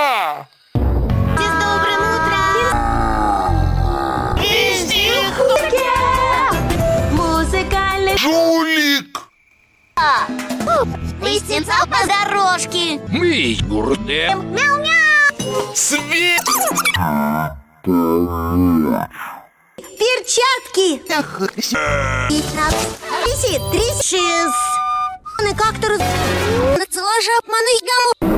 С добрым утром. Музыкальный... Жулик. Листенца по дорожке. Мы гурде. Мяу-мяу. Свет. Перчатки. Висит трясшись. Как-то раз... Целажа обмануть гаму.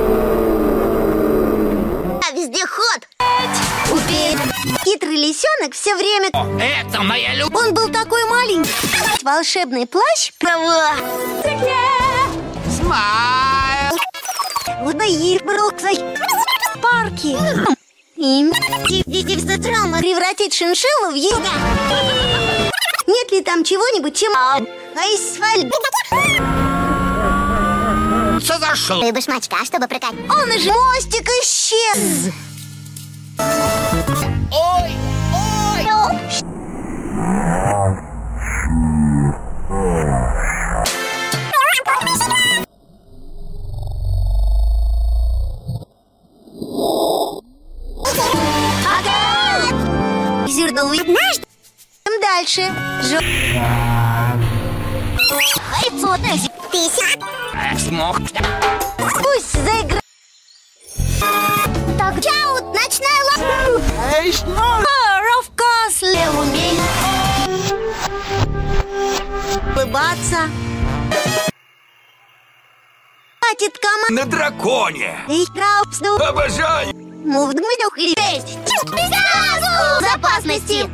А вездеход. Убей. Хитрый лисенок все время... Это моя любовь. Он был такой маленький. Волшебный плащ. Права. Смайл. Парки. Им. Превратить шиншиллу в еда. Нет ли там чего-нибудь, чем... Асфальт. Что зашло? Ты башмачка, чтобы прокатить. Он же мостик исчез. Ой, ой. Зерновый. Однажды. Дальше. Жо... Смог. Пусть заиграет. Так, чаут, ночная лампа. Of course, умеет улыбаться. Хватит команд. На драконе. И краупсну. Обожаю. Безопасности!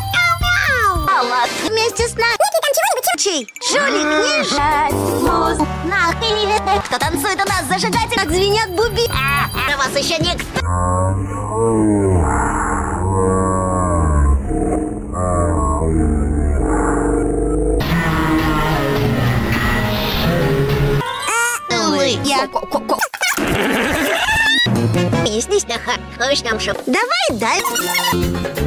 Вместе с нами! Чей? Жулик, не жать! Нахили! Кто танцует у нас зажигатель? Как звенят буби! Про вас еще никто! Увы, я... Здесь нахожу. Давай дальше.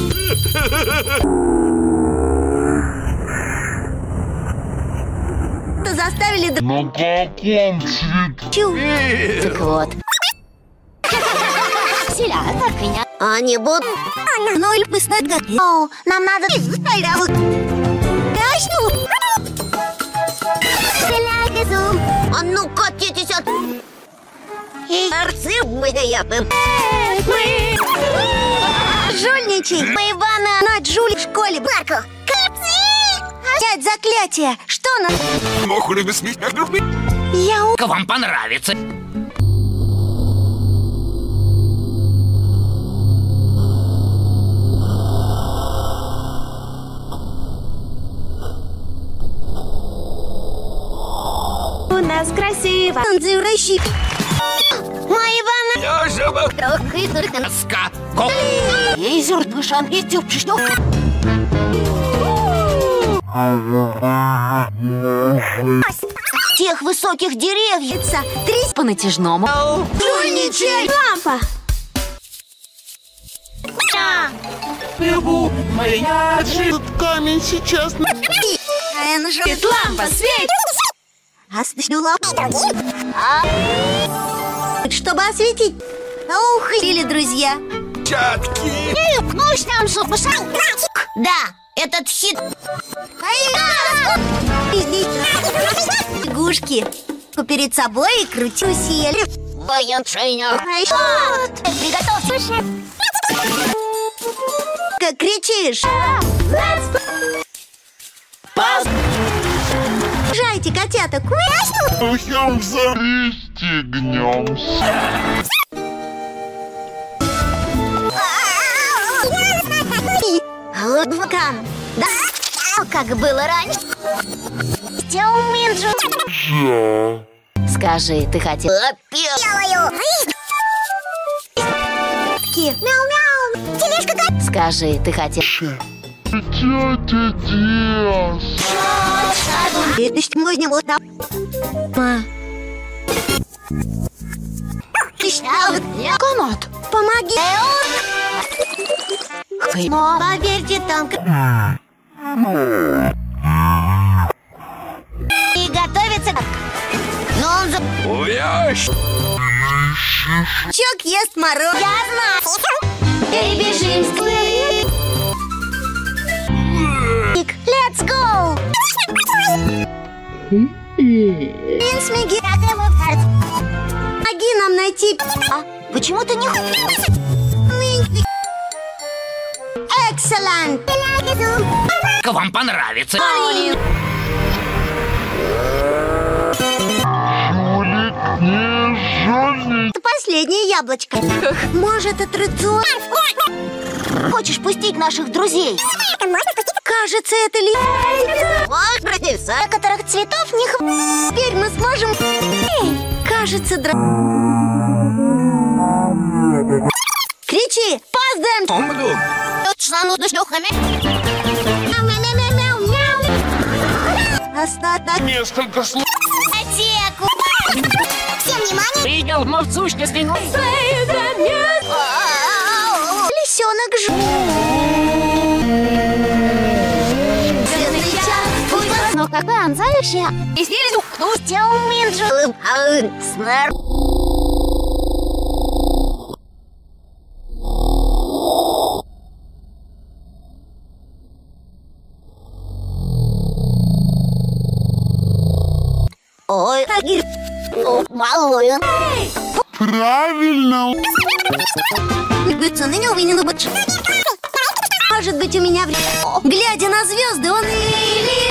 Заставили... На каком цвету? Так вот. Селя, так меня. Они будут... Ну, или пусть готовы. О, нам надо... Кашну! Стреляйте, зум! А ну, катитесь от... И арцы мы япым. Жульничай! Мы Ивана на Джули в школе. Марко! Опять заклятие! Что нам? Моху любит смех. Я у... Вам понравится. У нас красиво. Танцующий. Мой Ивана. Я живу. Трохи только. Ска. Езер душан и тюпчиш. Тех высоких деревьев. Три По натяжному. жульничай. Лампа. Этот камень сейчас... Лампа, свет. Освещу лампу. Чтобы осветить. Ух, или друзья. Чатки. Ну, там супер. Да, этот хит. Лягушки. Перед собой и крути усилие. Военшейня. Приготовься. Как кричишь. Жайте, котята. Духом пристегнемся. Вулкан. Да. Как было раньше. Тёминджу. Да. Скажи, ты хотел... Делаю. Мяу-мяу. Тележка как... Скажи, ты хотел... Тетя Дес. Это что можно вот так. Канат. Помоги. Но поверьте, там... И готовится... Но он за... Уящ. Чок ест мороз. Я знаю. Перебежим. Let's go. Принц Миги. Помоги нам найти... А почему ты не... Excellent. Вам понравится. Жулик, не жулик. Это последнее яблочко. Может, это рацион? Хочешь пустить наших друзей? Кажется, это ли... Некоторых цветов не хватит. Теперь мы сможем... Эй, кажется, дра... Кричи! Пазден! Умду. Остаток... Несколько слов. Отеку! Всем внимание! Принял, но в сущности... Лисенок ж... Но какая он зающая? И здесь Тёминджу. Снэр. Ой, малую. Правильно. Пацаны не увидели больше. Может быть, у меня время. Глядя на звезды, он или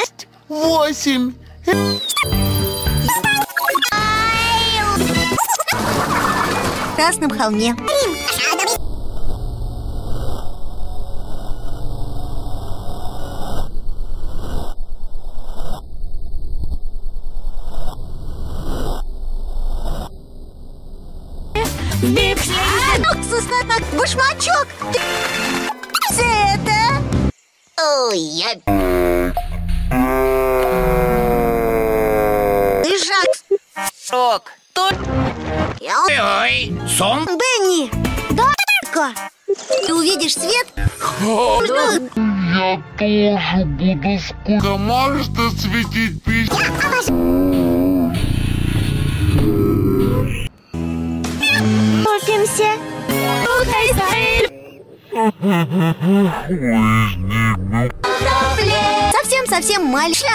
Восемь. Красном холме. Башмачок! Это... Ой, я... Лежак. Рок. Тут. Ой, сон? Бенни! Да, ты увидишь свет? Я тоже буду скоро. Может осветить пищу? Топимся. Совсем-совсем маленький.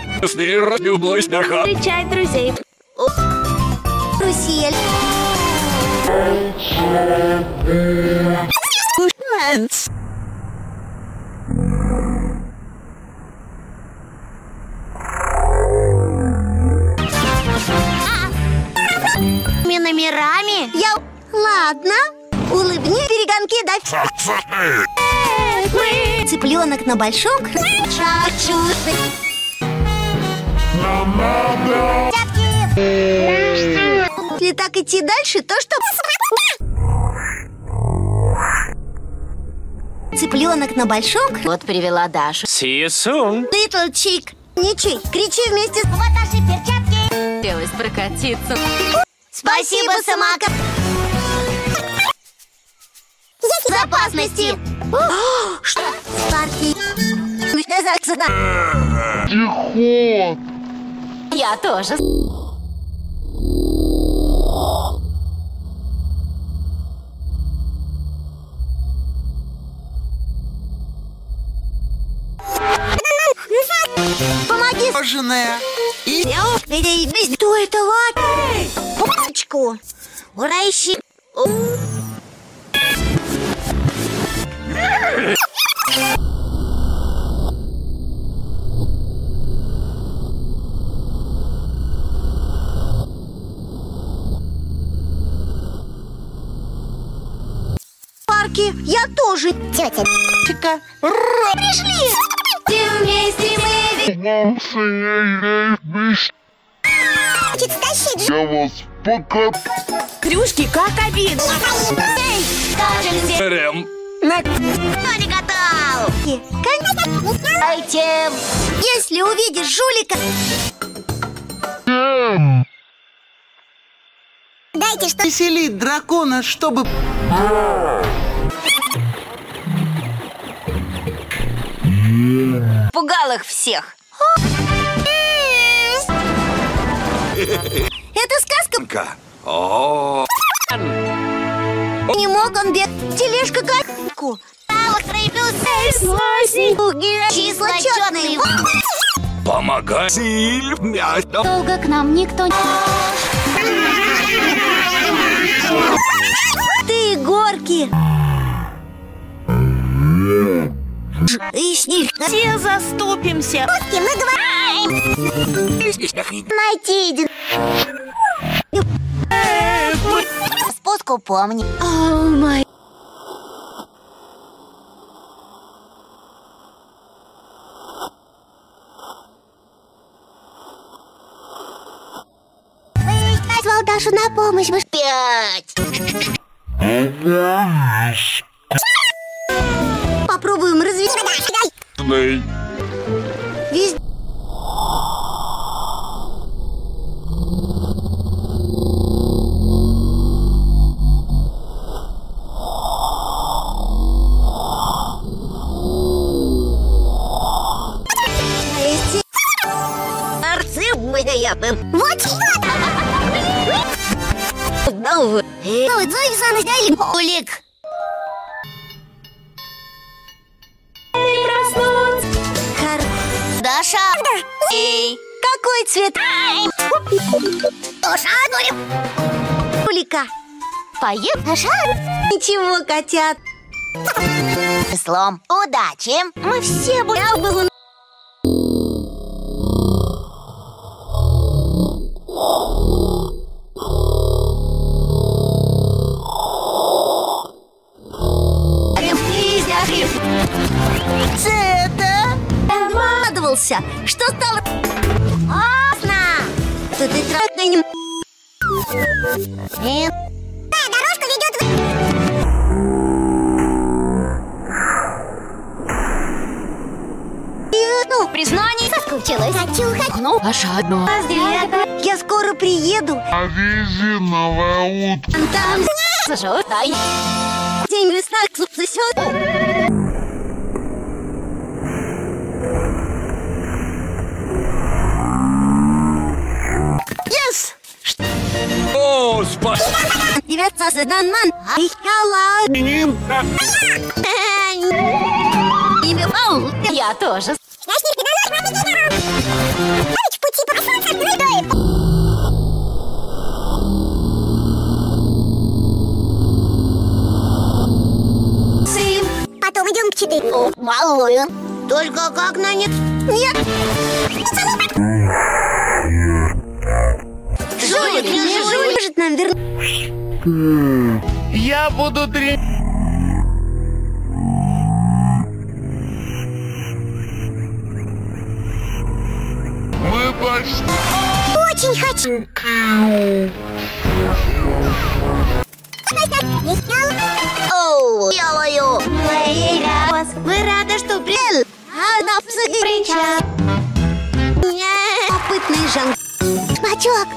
Встречай друзей. Русель. Номерами? Я... Ладно. Улыбни, перегонки, дай. Цыпленок на большом крыле. Если так идти дальше, то что... Цыпленок на большом крыле. Вот привела Дашу. See you soon. Little chick. Ничей, кричи вместе. Вот наши перчатки. Хотелось прокатиться. Спасибо, Самака. Безопасности. Что? Спарки. Тихо. Я тоже. Помоги. Мороженое. И... Что это, вот? Пачку. Ура, ищи. Парки, я тоже. Тетя. Пришли. Вместе мы. Хочет стащить. Я вас пока... Крюшки как обид. Эй, скажем все. Рем. Кто не готов? Дайте. Если увидишь жулика, Дайте что... Веселить дракона, чтобы... Пугал их всех. это сказка. О, Не мог он бегать. Тележка катку. Числа четные. помогай. Долго к нам никто не... Ты горки. Ищи. Все заступимся. Мы говорим. Найти един. Спуску помни. О, май. Позвал Дашу на помощь. Вы ж пять. Попробуем развести. Везде. Вот что! Новый. Новый Зови Саныч. Улик. Кар... Даша! Эй! Какой цвет? Даша, говорю! Улика. Поем, Даша! Ничего, котят. Слом, удачи! Мы все будем... Это... Радовался, что стало... Опасно! Что ты трогай не... Э, дорожка ведет в... Ну, признание. Соскучилась. Хочу, хочу. Ну, Аж одно. я скоро приеду. А резиновая утка. Там Зажотай. день весна засет. Yes! О, спасибо. Девятся заданман. Айхала. Имя Пау. Я тоже. В пути по солнцу. Сын. Потом идем к четыре. О, малую. Только как на них... Нет. Жулик, не жулик. Может нам вернуть... Я буду три... Мы почти... Очень хочу. Оу, делаю. Вы рады, что приехали? Она встреча. Опытный жан. Бачок.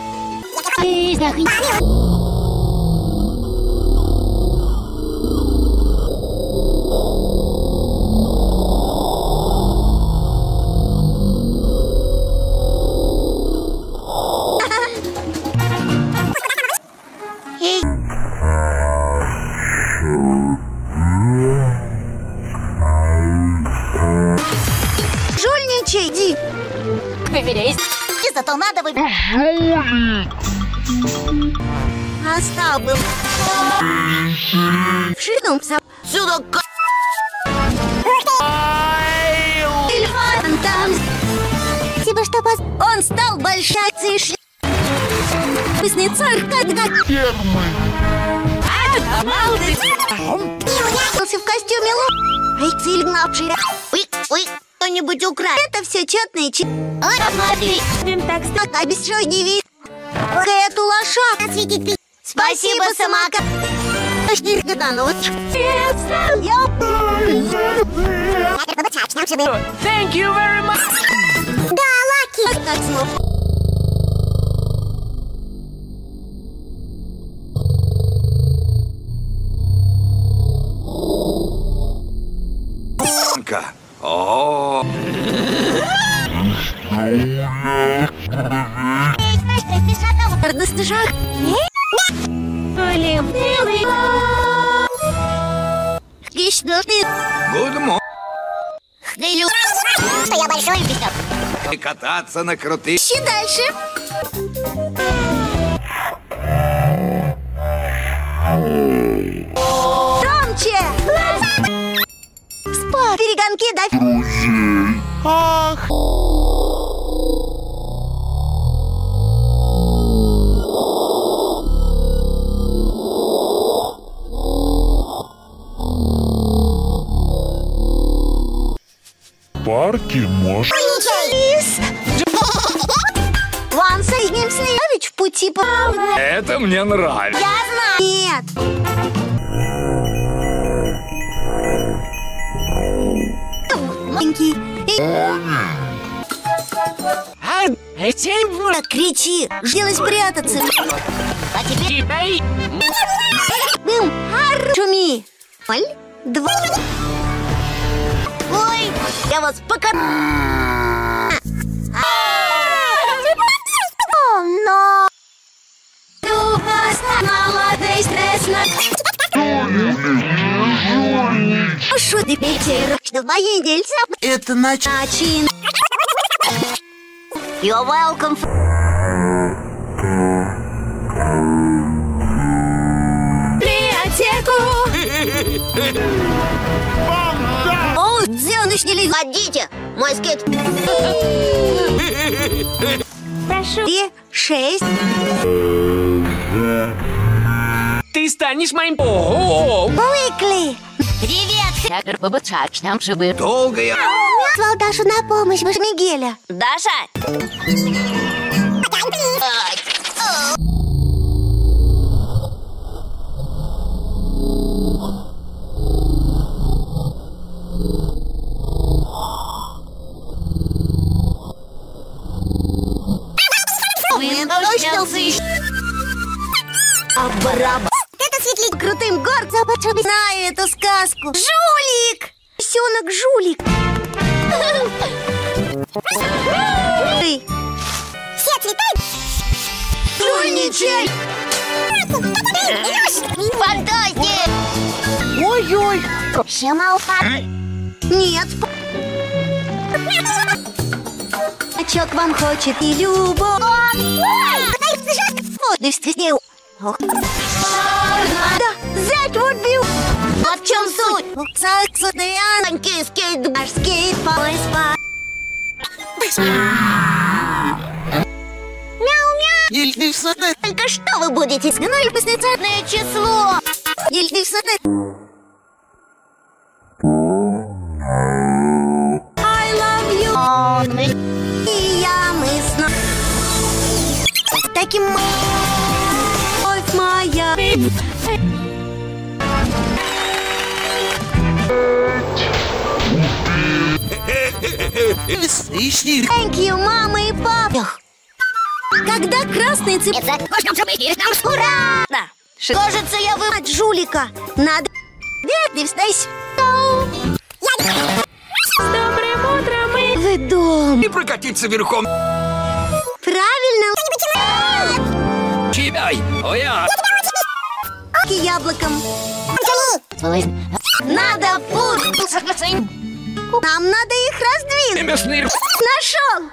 Жульничай, иди. Проверяй. И зато надо выбирать. Жулик! Оставил. Шином пса. Сюда к... Там. Спасибо, что поз... Он стал большой цыш. Кузнецой, когда... Фермы! в костюме лу. Эй, цильгнавший. Ой, ой, кто-нибудь украл. Это все четные чи... Ой, смотри. Так, обещай не вид. Эту лоша. Светит пи... Спасибо, самака. Thank you very much. Да, Лаки. Как снова. О, Радостный шаг. Отлично, ты. good morning. Что я большой писок. И кататься на крутых. Ищи дальше. Громче. Спа. Перегонки, да? Друзей! Ах! Парки можно... Ван, соединимся. Я ведь в пути по... Это мне нравится. Я знаю. Нет. Маленький. А, этим... Так кричи. Сделай спрятаться. А теперь... Эй, Бым. Ар. Шуми. Ноль. Два. Ой, я вас пока... О, но... Что ты пятеро? Что моей нельзя? Это нач... Начин. You're welcome. Библиотеку. О, зеленочнили. Ходите, мой скейт. Прошу. И шесть. ты станешь моим... О, Уикли. Привет! Долго я... Звал Дашу на помощь, вы ж Мигеля. Даша! Это светлить крутым горцем, знаю эту сказку. Жулик! Лисенок жулик. Эй, Все цветы. жульничай! Фантастика! Ой-ой. Нет. Очок вам хочет и любовь. Вот и стеснил. Да, that would be... А в чем суть? Саксоны, анки, скейт, наш скейт, поезд, Ельдивсоне. Только что вы будете сгнули восклицательное число? Ельдивсоне. I love you. И я, мы снова таким любовь моя. Ищи. Thank you, мама и папа. Когда красный цвет... Ура! Да. Кажется, я вымать жулика. Надо... Бедный, встайся. Добрым утром, мы... Вы дом. И прокатиться верхом. Правильно. Читай. О, я. К яблокам. Надо пур. Нам надо их раздвинуть. Мясные. Нашел.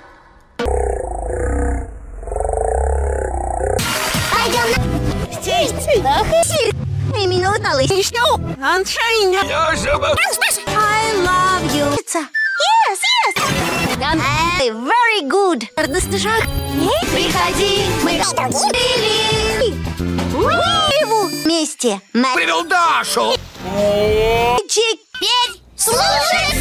Пойдем. Сеть. Именно удалось. Еще. Аншайня. Я живу. I love you. Yes, yes. Hey, very good. Радостный шаг. Приходи, мы Его вместе. Привел Дашу. Теперь слушай.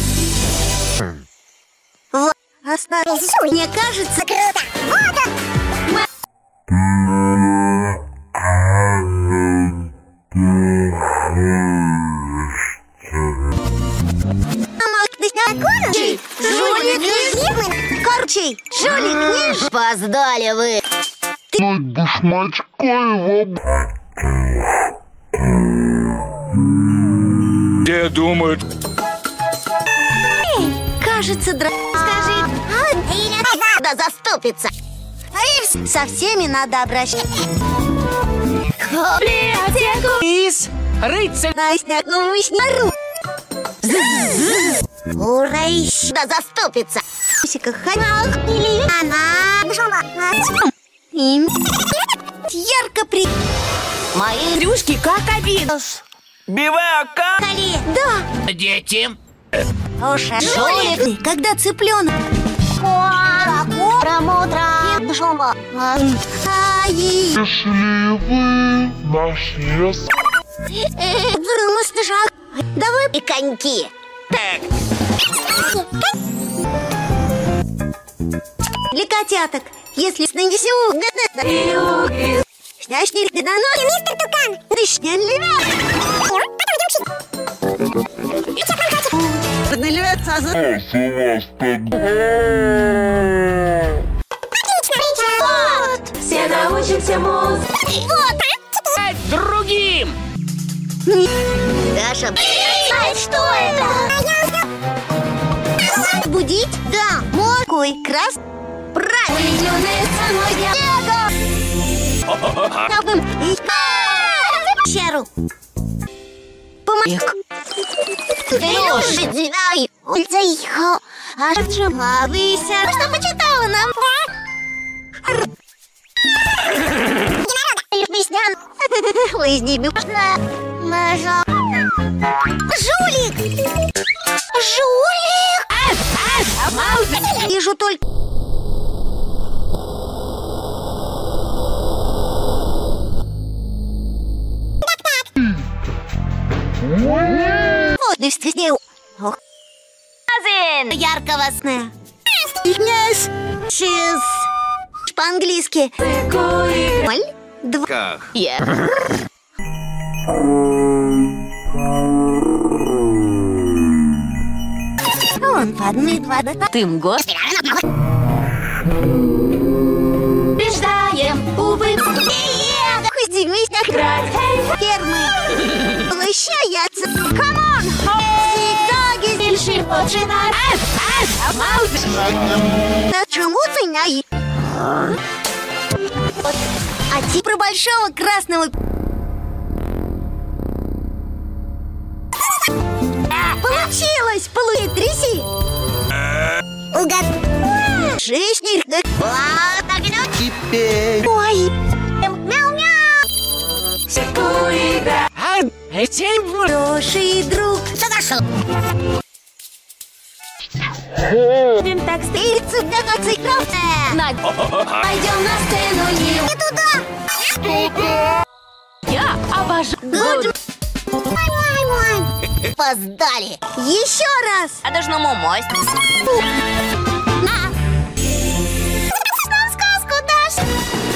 Вот, остановись. Мне кажется, круто. Вот он. Жулик, корчей, жулик, ниже. Опоздали вы! Ну, башмачка его. Все думают. Кажется, дра... Скажи, Да заступится! со всеми надо обращаться. Библиотеку! Из рыцарь. На снегу снару. Ура, еще! Да заступится! Или она им ярко при... Мои Крюшки как обидно. Бивака. Да, Дети. жулик, когда цыпленок. Ай, Пришли вы в наш лес. вырумостный шаг. Давай и коньки! для котяток. Если снесу... Сняшни донос. Мистер Тукан. Дышня левят. Наливаться за... Вот. Все научимся музыке! Вот. Другим. Даша, знаешь, что это? Будить? Да. Моркой крас. Правильно. Новым. Щеру. Помог. Леша, динай! Заихал. Аж отжимавайся. Что почитала нам? Веснян. Вы с ними нажал. Жулик! Жулик! Вижу только... Ой, Ох. Ярко-красная. Князь. Чиз. По-английски. Ноль, два. Как? Он подмыт вода. Тым гор. Побеждаем, увы. Фермы. Лощаяться. Камон! Зигзаги. Більше починай. На чему ты не... А ти про большого красного... Получилось! Получи, тряси! Угад... Шишник... Теперь. Ой! Мяу-мяу! А, этим в- Хороший друг! Так, Перец для цикров! пойдем на сцену, Нил. Не туда! Я обожаю. Опоздали! Еще раз! А должно мой. На! Нам сказку дашь?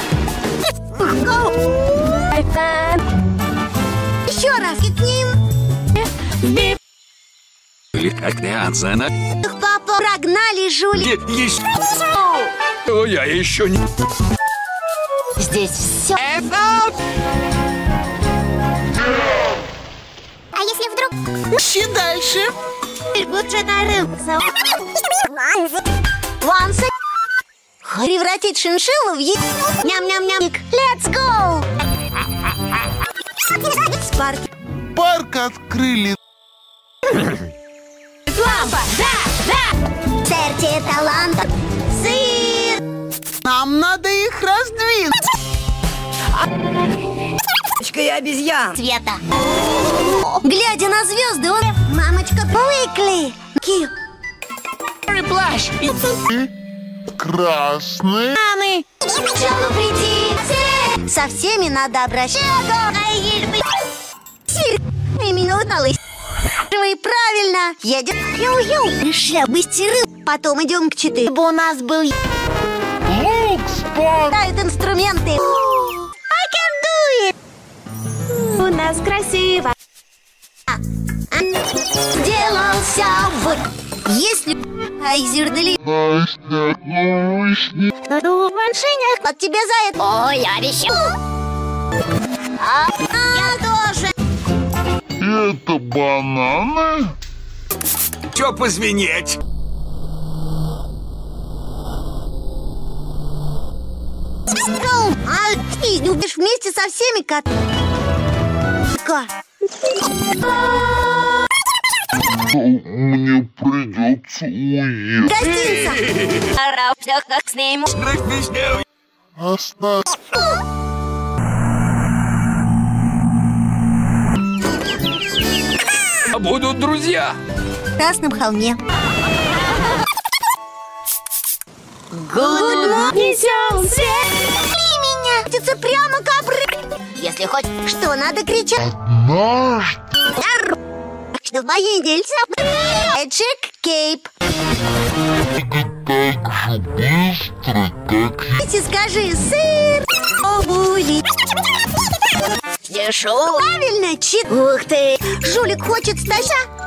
Еще раз и к ним! Оцена. Их папа прогнали, жулик! Есть. О, я еще не... Здесь все. А если вдруг... Ищи дальше. Лучше Ванса! Превратить шиншиллу в е... Ням-ням-ням! Let's go! Спарк! Парк открыли. Лампа. Да, да. Сердце таланта! Сыр! Нам надо их раздвинуть. Цвета! Глядя на звезды, он... Мамочка, Уикли! Ки... плащ. Красный. Мамы! Сначала приди. Со всеми надо обращаться. Минуталась. Вы правильно. Едем. Ю-ю. Шляпы стиры. Потом идем к четыре. Чтобы у нас был... Лук, спан. Дают инструменты. I can do it. У нас красиво. Сделался вот. Если... Айзердали... На снегу снег. Машине. От тебя за это. Ой, я обещал. А, я тоже. Это бананы? Че позвенеть? А ты любишь вместе со всеми кот... Ка. Мне придется уехать. Гостинца. Орал, как с ним. Оставь. Будут друзья. В Красном холме. Несем свет. Ты меня! Птица прямо капры! Если хоть Что надо кричать? Однажды. Ар! Что бои нельзя? Эджик Кейп. Так же быстро, как я. Ты скажи сыр. О, були. дешу. Правильно, чит. Ух ты. Жулик хочет стать.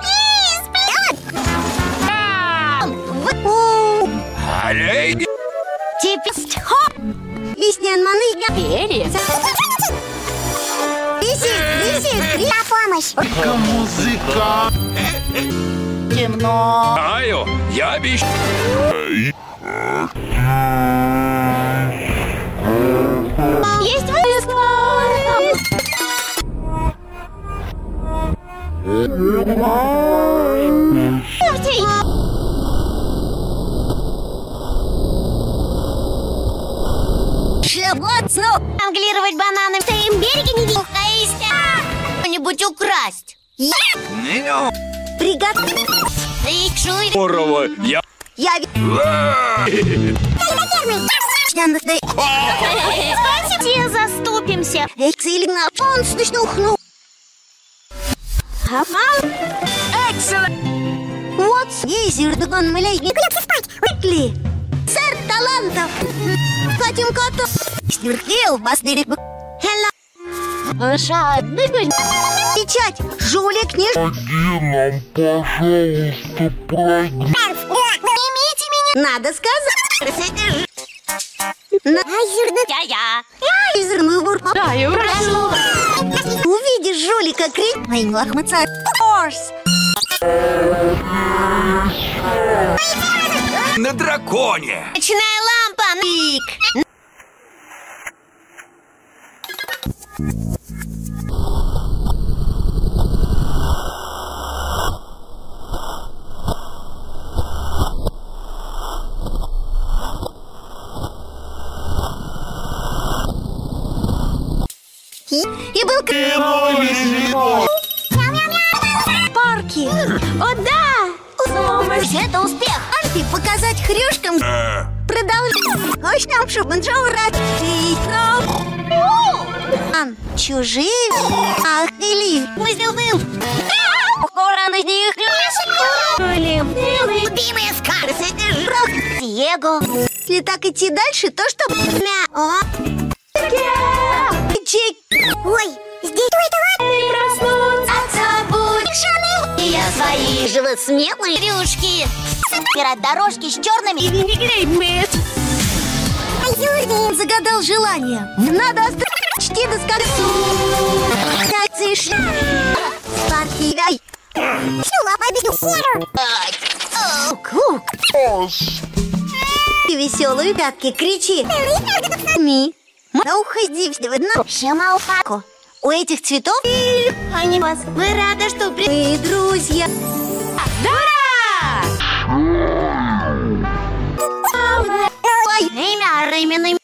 Алей. Теперь. Хоп. Веснян маны. Перец. Висит, висит. На помощь! Музыка. Темно. Знаю, я обещаю. Есть вывеска. Вот снова англировать бананы. Ты им берега не видел? Что-нибудь украсть. Приготовить. Здорово, я... Я... Все заступимся! Экселина, он слышно ухнул. Excellent. Есть Эрдоган, маленький. Спать. Ли. Сэр талантов. Хотим коту. Сверхил, басдырик. Хелла. Печать. Жулик, не... Помоги нам, пожалуйста, прогнать. Примите меня. Надо сказать. На... Я-я. Да, я прошу. Увидишь жулика, крик. Ай, лохмыца. Орс. На драконе. Ночная лампа. Ник. И был парки. О, да! Это успех. Анти показать хрюшкам. Продолжай. Хочешь, чтобы он шел рад. Чужие. Ах, или. Мы сделаем. Скоро на них. Любимые скары. Диего. Если так идти дальше, то что... О. Чек. Ой, здесь кто это? И я свои живосмелые рюшки. Пират дорожки с черными. Загадал желание. Надо остановить. Чти до скорцу. Как цыш. Спарки, дай. Сюда, победю. Кук. И веселые пятки кричи. Ми. На уходи в дно. Шамалфаку. У этих цветов Они вас. Вы рады, что при... мы друзья. Ой, Имя Рыминым.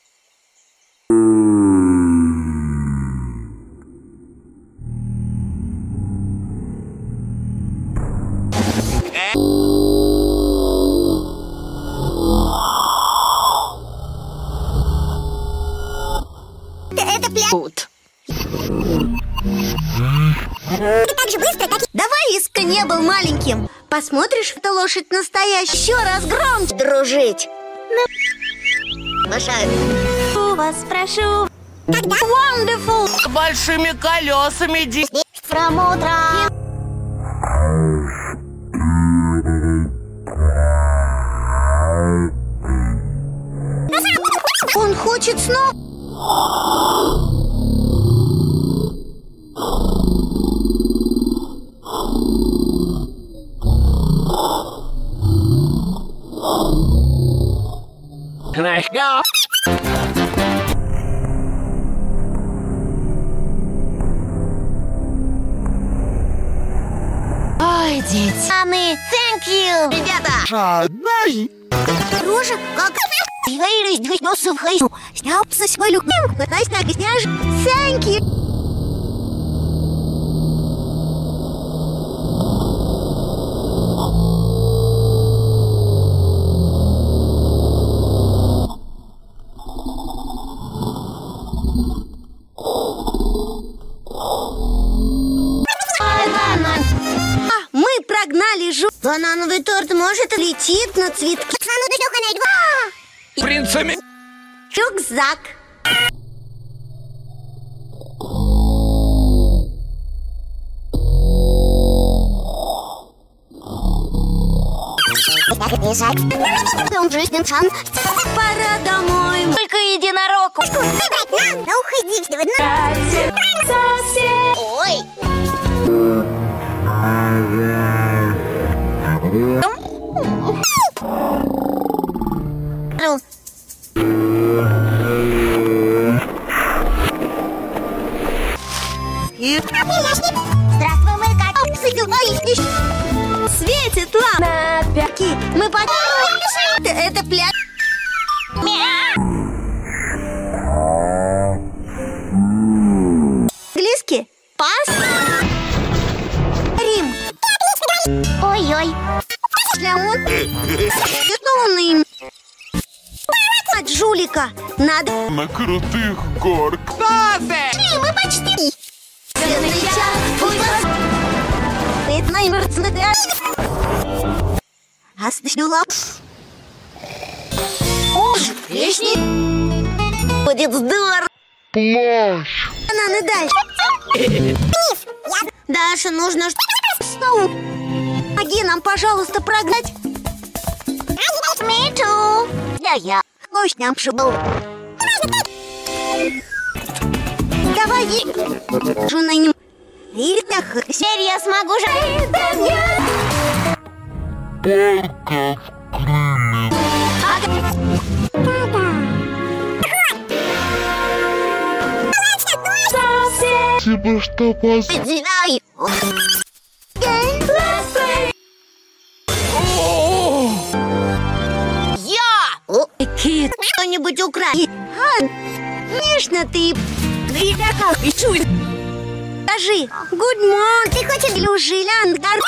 Это пля... Тут. Ты так же быстро, как и... давай Иска не был маленьким. Посмотришь, эта лошадь настоящая. Еще раз громче. Дружить. Обожаю. У вас прошу. Когда? Wonderful. Большими колесами, ди... Промутра. Он хочет снова. Начнем. Ой, дети. Аны, thank you. Ребята. Жадный. Рожа, как... Двоились, двоился в хайсу. Снялся свой люк. Пытаясь так и сняж. Thank you. А, мы прогнали жу... Банановый торт может летит на цветке. Принцами. Рюкзак. Он жизнен сам. Пора домой. Только единорог. Выбрать нам, да уходи в дно. Ой. Здравствуй, мы как... Светит лампа. Пяки. Мы под... Это пляж. Английский. Пас. Рим. Ой-ой. Леон. Юный. От жулика. Надо. На крутых горках. Мы почти. Светный час. Это наимерцный. сдала. Песни. Будет здорово. Плащ. Бананы дальше. Даша, нужно что? Помоги нам, пожалуйста, прогнать. Me too. Да я. Ночь нам шибал. Давай. Жена не... Теперь я смогу жить. Парка вскрыли. Спасибо, что пос... Знаю. Я! Кит, что-нибудь украй. А, конечно, ты... Скажи, good morning, ты хочешь люжилян?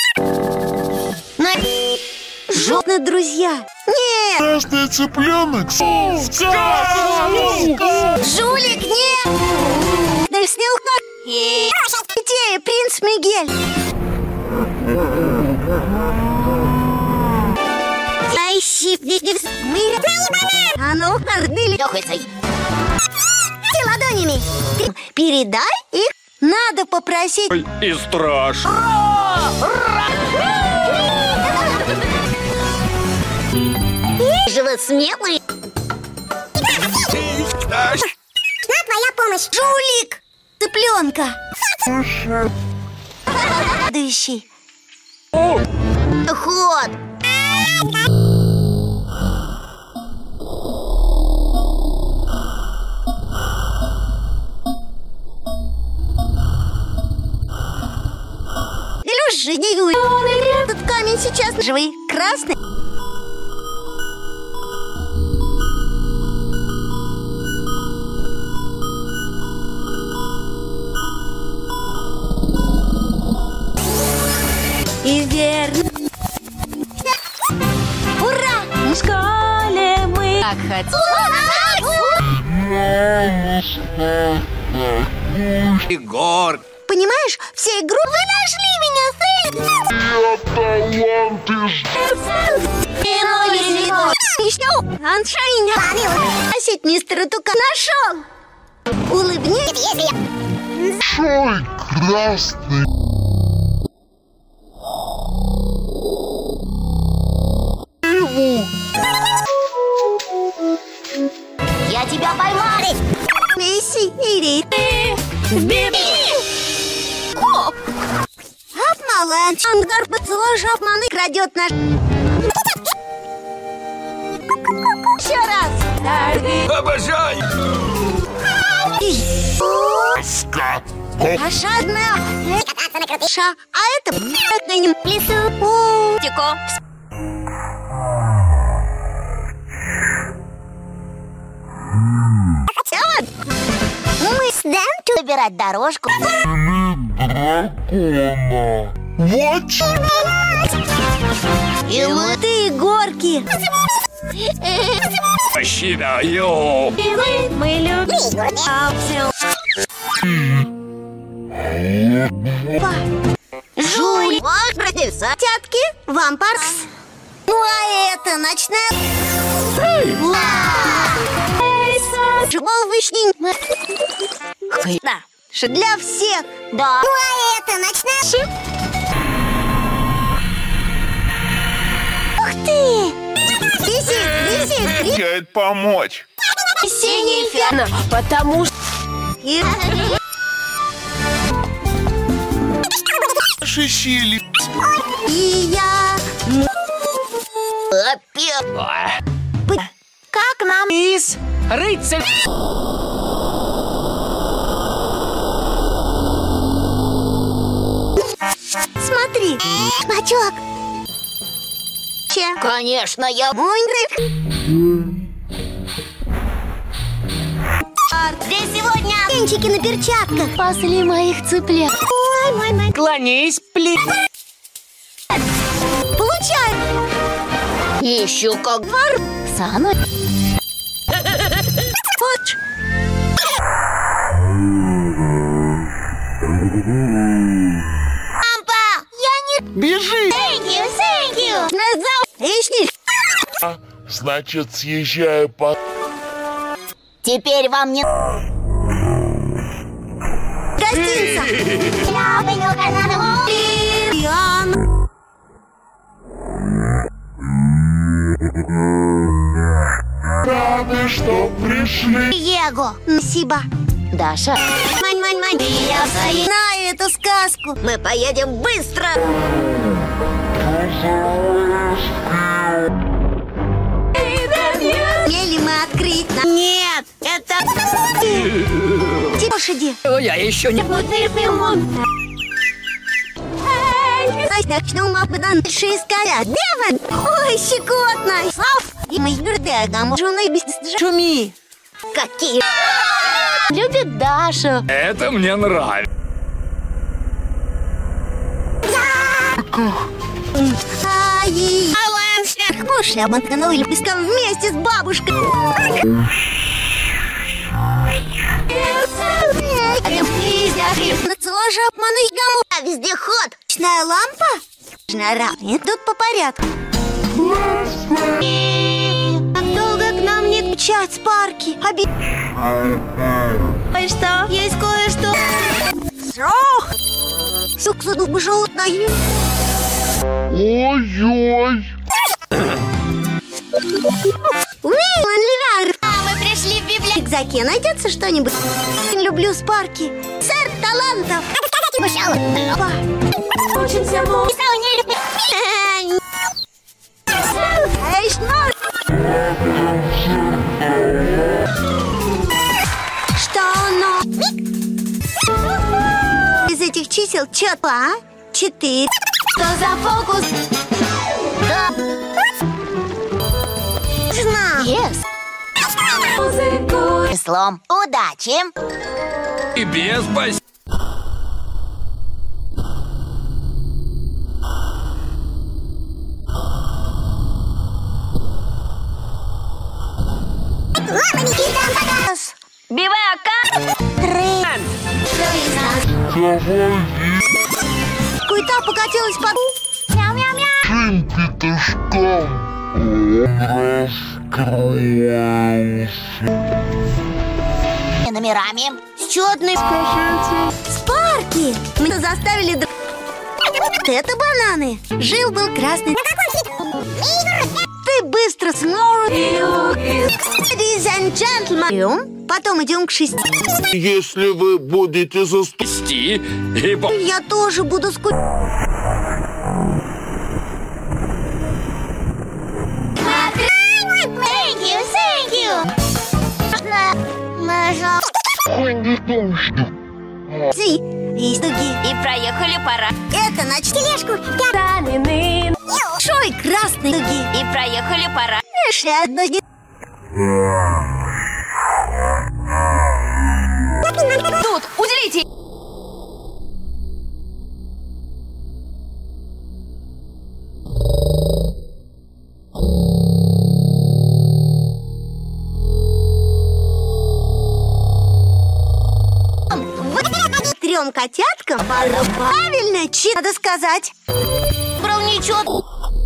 Жопные друзья. Нет! Красный цыпленок. Жулик, нет! Да снял как? Идея, принц Мигель. Ай, щипни, мы... А ну, ордыли. Ладонями. Передай их. Надо попросить. И страшно. Живы смелые. На твоя помощь. Жулик! Цыпленка. Следующий. Ход. Илюша, не юй. Этот камень сейчас живый, красный. И верно. Ура! В школе мы так хотим. Егор. Понимаешь, все игру вы нашли меня. Я талант из... Еще Аншайн. Носить мистера Тука нашел. Улыбнись. Большой красный. Я тебя поймал. Месси и Рит. Обманул. Ангар поцелуешь, обманы, крадет наш... Еще раз. Обожаю. Скат. Лошадная. Ша, а это на нем лесу. Тико. Мы с Дэн Выбирать дорожку. Дракона. Вот. и мы ты горки. Посчитаю. Мы любим. Жуль. Тятки, вампарс. Ну а это ночная... Волвышник. Да. Для всех. Да. Ну а это ночная... Ух ты! Висит, висит. Хотят помочь. Синий фиан. Потому что... И... Шишили. И я... А, Как нам... Из рыцарь... Смотри, бачок. Че? Конечно, я... Мой дрыв. Здесь сегодня... Птенчики на перчатках. Пасли моих цыплят. Ой, мой, мой. Клонись, пли... Получай. Еще как... Вар. Сану. Вот. Ампа! Я не... Бежи. Thank you, thank you. Назад. И Значит, съезжаю по... Теперь вам не... Гостиница. Ян. Рады, что пришли. Его. Спасибо. Даша. Мань, мань, мань. Я знаю эту сказку. Мы поедем быстро. Смели мы открыть на... Нет, это... Лошади. Я еще не... Начну мапыдан шиская. Деван. Ой, щекотно. Слав. И мы юрдегам. Жуны без... Шуми. Какие... Любит Дашу. Это мне нравится. Ай, муж обманул лепестком вместе с бабушкой. Тоже обмануть гаму. А вездеход. Ночная лампа? Жара. Идут по порядку. Как долго к нам не кричат с парки. Оби... Кое-что. Есть кое-что. Срох. Суксуду желтной. Ой-ой. Уилан Ливар. А мы пришли в библиотеку. В рюкзаке найдется что-нибудь? Люблю спарки. Сэр талантов. Учимся мы. Эй, шнур. Что оно? Из этих чисел четыре. Четыре. Что за фокус? Да. Знаю. Yes. Числом. Удачи. И без спасибо. Бивака. Куйта покатилась под... Шим петушком. И номерами. Счетный. Спарки. Мы заставили... д- Это бананы. Жил-был красный... Ты быстро снова... Ladies and gentlemen. Потом идем к шести. Если вы будете заступать... Сти и по... Я тоже буду скучать. Thank you, thank you. Нажал. И стуги. И проехали пора. Это на тележку. Большой красный дуги. И проехали пора. Еще одно. Тут, уделите. Трем котяткам правильно, чи надо сказать. Брал ничего.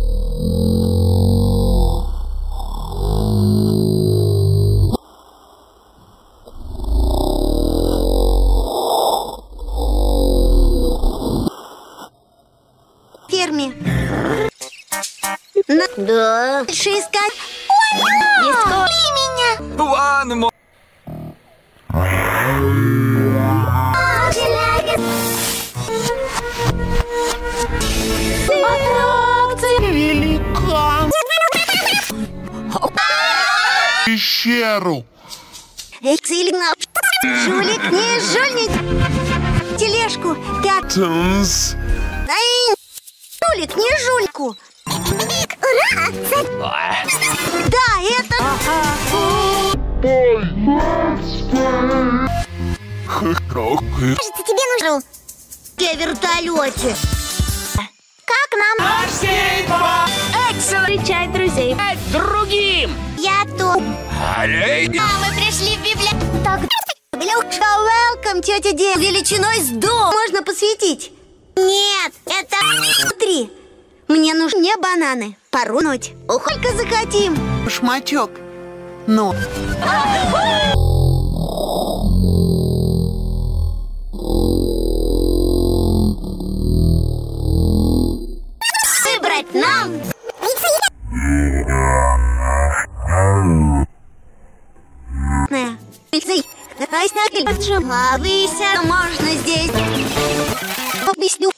Ферме. На... Да. Дальше искать. Есть ко- меня. Ван, мо... Великан. Пещеру. Эй, Цилигна. Жулик, не жульник. Тележку. Пят. Тунс. Ай, жулик, не жульку. Ура! Да, это... Кажется, тебе нужно... Я в вертолете. Как нам? Встречай друзей. Другим. Я тут. Алей. А мы пришли в библиотеку. Так, Люкша, welcome, тетя Ди. Величиной с дом. Можно посветить? Нет, это... Смотри, мне нужны бананы. порунуть. Сколько захотим. Шмачок. Ну, Выбрать нам. Отжимавайся, можно здесь. Объясню.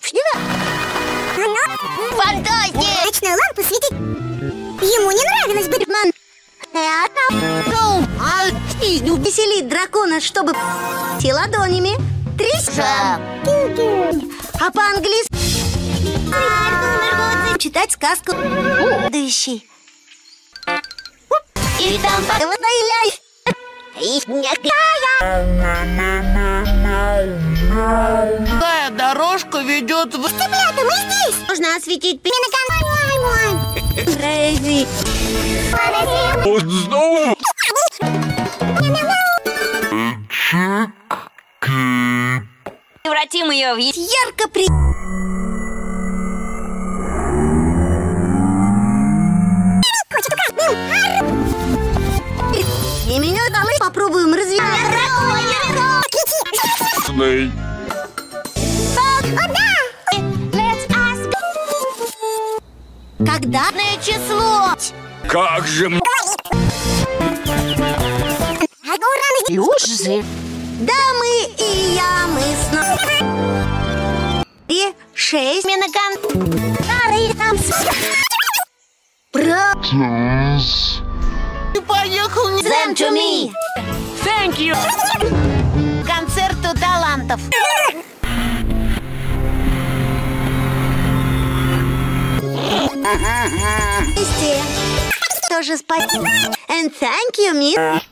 Фантазия. Ночную лампу светить. Ему не нравилось быть. Бэтмен. Это веселить дракона, чтобы и ладонями. Трясся. А по-английски читать сказку. Дыщи. И там по... какая дорожка ведет в... Ребята, мы здесь. Можно осветить пи- Мой, мой. Крейзи. Вот снова. Превратим ее в... Ярко при... И меня давай попробуем развивать. Эй, Let's ask. Когда? Число. как же мне... Лужи. Да, мы и я, мы снова. И шесть. Минокон. Старый там. Про... Ты поехал не... Them to me. Thank you. Концерту талантов. Вместе. Тоже спать. And thank you, miss.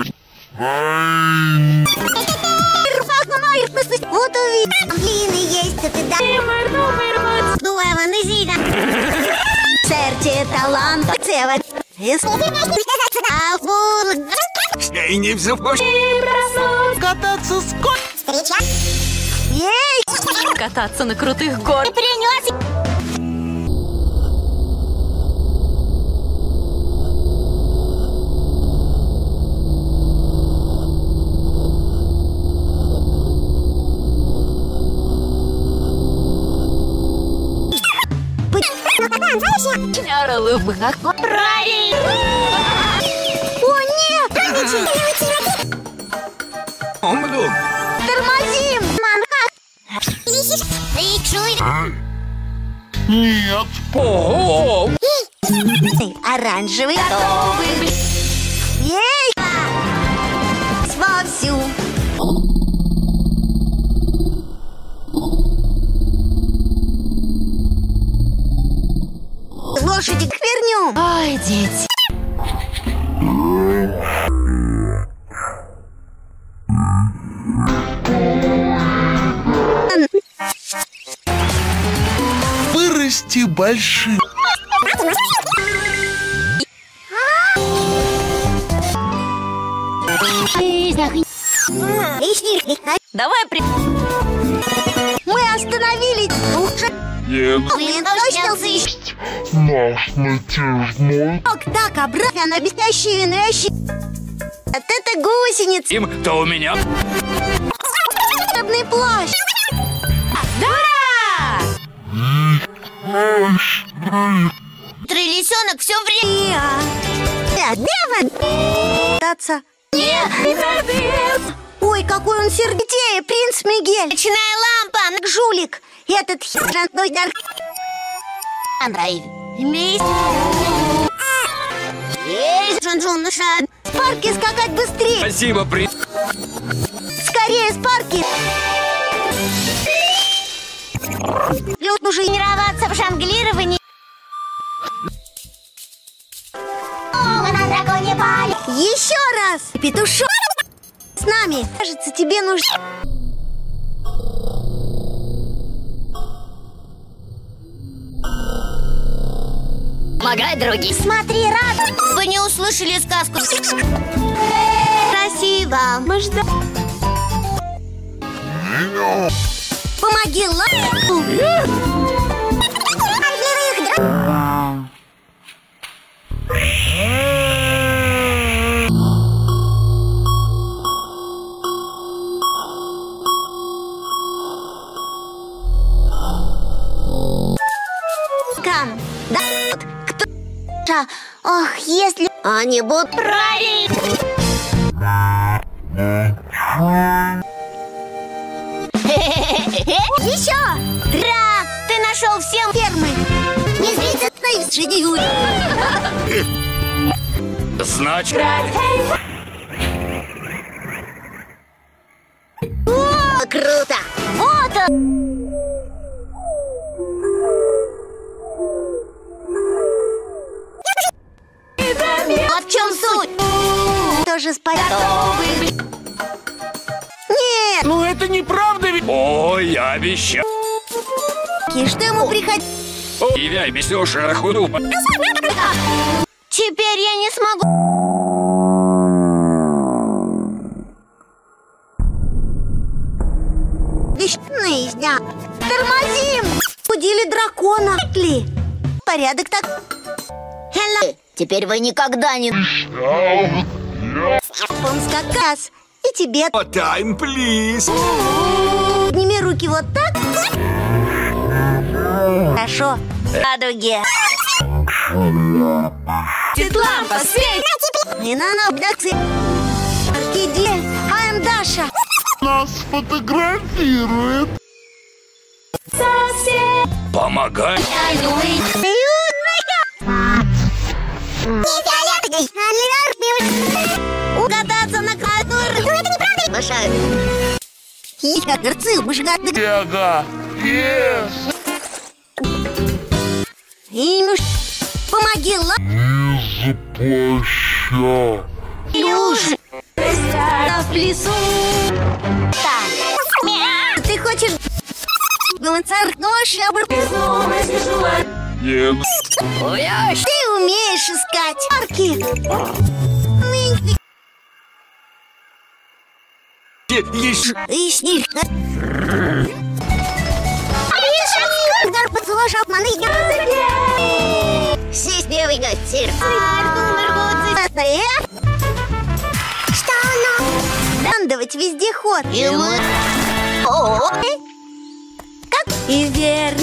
Вот увидим. Блин, и есть это да. Дуэва назина. Сердце таланта. Цева. С ней не все в порядке. Кататься с ко... Встреча. Ей! Кататься на крутых гор. Ты принес. Правильно. О, нет! Умно. Тормозим! Нет. Ого. Оранжевый. Ей! Вовсю. Лошади к вернем. Ой, дети. Вырасти большим. Давай при... Мы остановились. Уже Нет. не точно. Наш натяжной. Так, так, обратно на блестящие вещи. Вот это гусеница. Им, то у меня. Волшебный плащ. Да! Трелисенок все время... Да, Деван. Таться. Нет! Ой, какой он сердитее, принц Мигель. Ночная лампа! Жулик. Этот хитрый дар. Андрей. Есть, Джон-Джон, ну шаг. Спарки, скакать быстрее. Спасибо, при... Скорее, Спарки. Люд уже Тренироваться в жонглировании. На драконе пале. еще раз. Петушок. С нами. Кажется, тебе нужно... Помогай, другие. Смотри, рад. Вы не услышали сказку. Красиво. Мы ждем. Помоги, Лайку. Ох, если они будут правильно. Еще! Тра! Ты нашел всем фермы! Не сбиться, стоит шедевр! Значит... О, круто! Вот он! Вот в чем суть! Тоже спать. Нет! Ну это неправда ведь. Ой, я обещал. Что ему приходить? Тебя обещал шарахуду. Теперь я не смогу. Вещные дня. Тормозим! Будили дракона. Ли? Порядок так. Hello. Теперь вы никогда не... Он скакас. И тебе... Time, please. Подними руки вот так. Хорошо. Радуге. Лампа, свет! Не надо обдаться. Орхидея, I'm Даша. Нас фотографирует. Помогай. Угадаться на катур. Ну это неправда. Мешают. Я горцы, мышгаты. Яга. Yes. Имуш. Помоги, ла. Ниже плаща. Люш. В лесу. Так. Ты хочешь... Голонцар, нож, шабр. Нет. Ты умеешь искать парки. Еще. Ищи. Удар поцелуй шапманы. Счастливый гостер. Что оно? Ландовать вездеход. И мы... О! Как? И верно.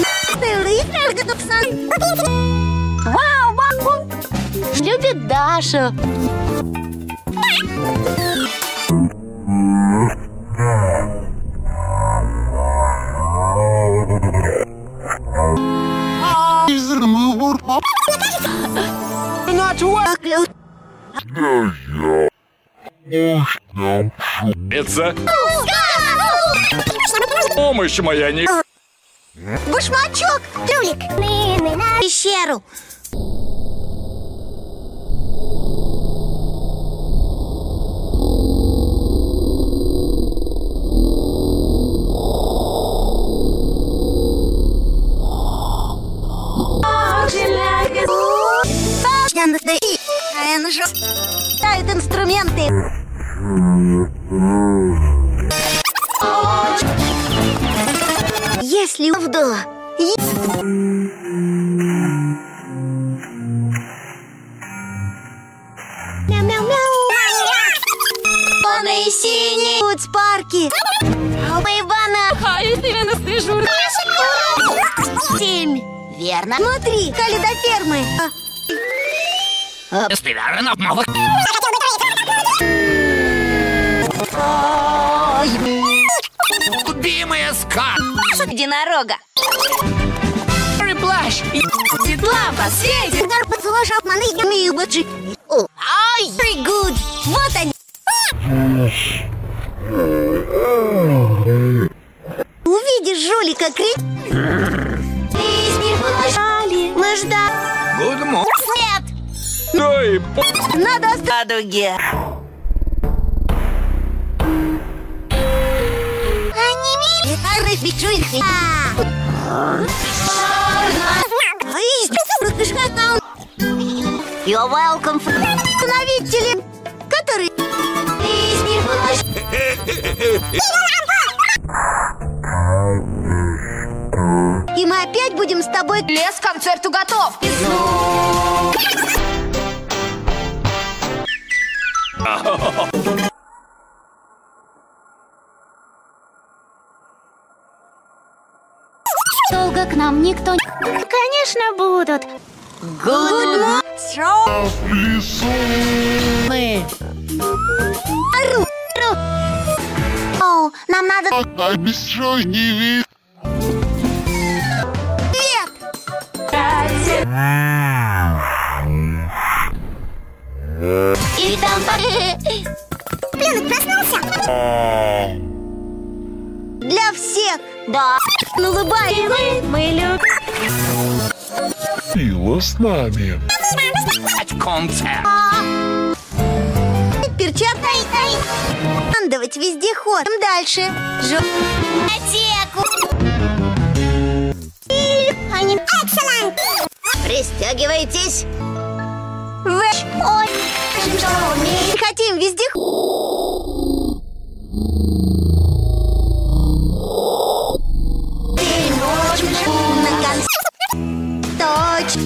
Вау, вау. Любит Дашу. Not to work. Это... Помощь моя не... Башмачок, Трулик. В пещеру. Ставят инструменты. Если вдо. Он и синий. Тут спарки. Мы Ивана. Семь. Верно. Смотри, Кали до фермы. Любимая ска. Единорога. Плащ. Лампа светит. Удар поцелуй шапманы. Умею баджи. Ай, very good. Вот они. Увидишь жулика, крик. Мы ждали. Good morning. Нет. Ой, Надо остановить. Они мили. Арифичуй. You're welcome. Установители, который... И мы опять будем с тобой... Лес к концерту готов. Долго к нам никто... Конечно, будут. Good morning. Шоу. В лесу. Ру. Ру. О, нам надо... Обещай не весь. Нет. И там... Пленок проснулся. Для всех. Да. Ну, улыбайся. Мы любим. Сила с нами. Концерт. Перчатки. Командовать вездеход. Дальше. Жу... Отеку. Они... Excellent. Пристегивайтесь. В... Ой. Хотим вездеход. На конце. Точно.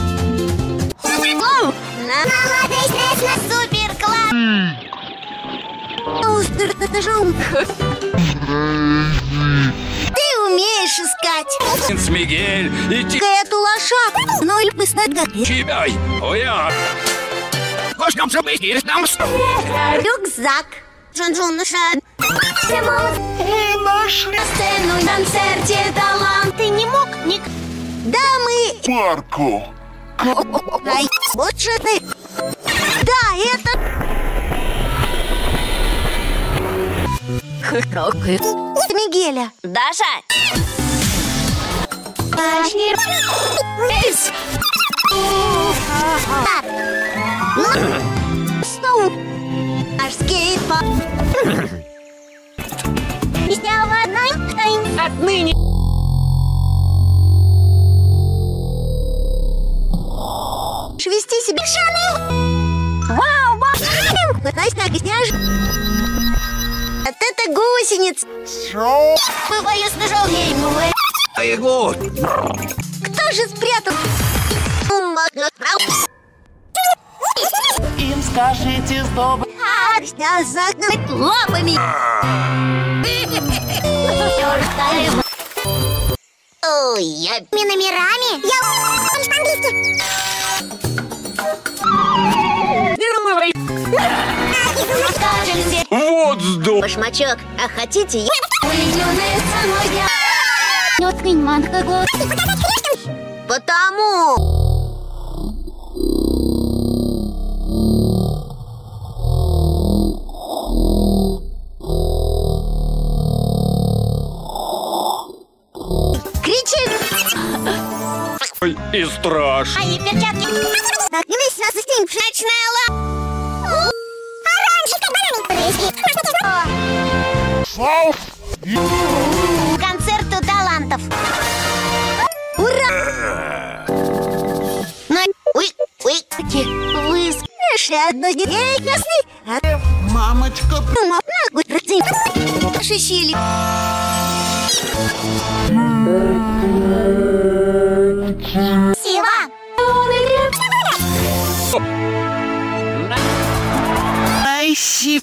Молодец, Несна. Супер класс. Этажом. Ты умеешь искать. Принц Мигель, иди Эту лошадку. Ну или пыснать чай. Ой, я. Пошли, чтобы их там. рюкзак. Джун-Джун, душа. Мы нашли Сцену в концерте талант. Ты не мог ник... Да, мы... парку. Ай, вот же ты. Да, это... Мигеля. Даша. Сноу. Наш скейтпарк. Песня в одной. Отныне. Вести себе шаны. Вау, вау. Значит, так, сняж. Вот это гусеница. Шоу. Бываю снажал ей мой. Его. Кто же спрятал? Им скажите стоп. А, загнать лапами. Ой, я... Ми номерами. Я... По-английски. Скажем здесь. Вот сдох. Башмачок, а хотите я? Улюбленная самой я. Открыть манго. Потому. Кричи. Ой, и страшно. А и перчатки. Так, не весь нас застенем. Ночная ла... Оранжевый, как бананы. Сау. Концерту талантов. Ура! На... Ой, ой. Вы слышали одно ясный? А Мамочка. могу пройти. Шишили. Сива. Айщи.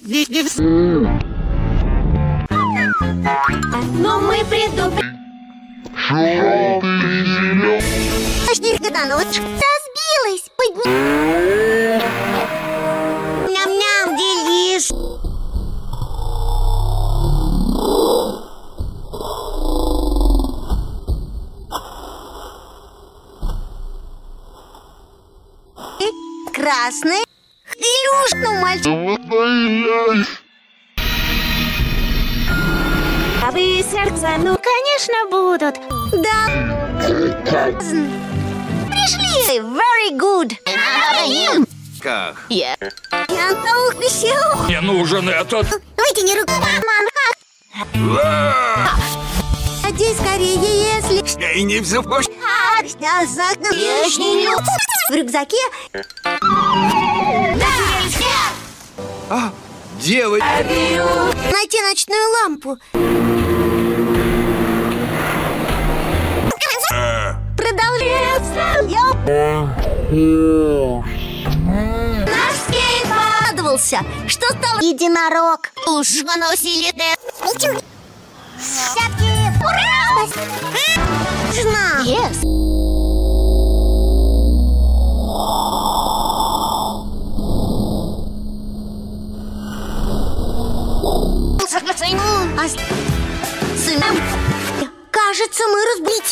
Но мы предупредим. Желтый зеленый. Почти когда ночь. Разбилась. Подни... Ням-ням, делишь. Красный. Илюш, ну мальчик. Выдаляй. А вы сердца, ну, конечно, будут. Да. Пришли. Very good. Как? Я на ухо. Мне нужен этот. Вытяни руку. Манха. Одень скорее, если... Я и не взял. А, я загнал. В рюкзаке. А, девочка. Найти ночную лампу. Продолжается. Наш скейт порадовался, что стал единорог. Уж оно усилит. Шапки. Ура! Жена. Yes.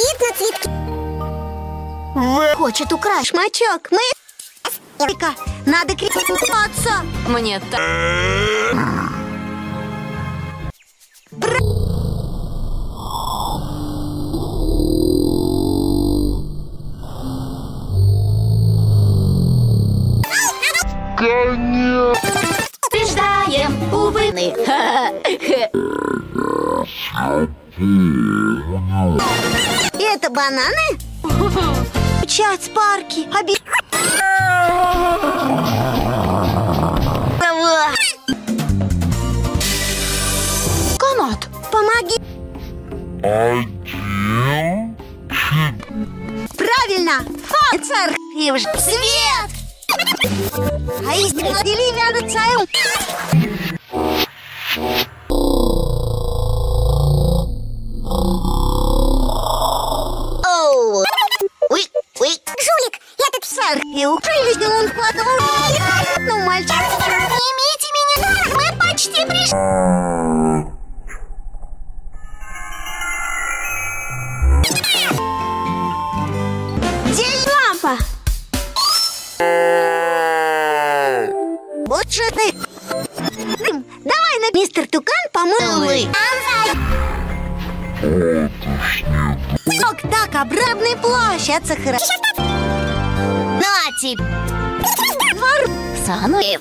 Вид на цветки. Хочет украсть шмачок. Мы... Вика, надо кричать отца. Мне так... Конечно. Побеждаем, увы. Это бананы? Час парки. Оби... Канат. Помоги. Один. Правильно. Фацер. И в свет. А из деревянный цаем. Оу. Уй, уй. Жулик, я тут Сэр, и укрылись, он потом... Ну, мальчик, не имейте меня дорого. Мы почти пришли. Здесь лампа. Вот же ты. Давай на мистер Тукан помылый. Ок, так, обратный плащ от сахара. На тебе. Вор. Сануев.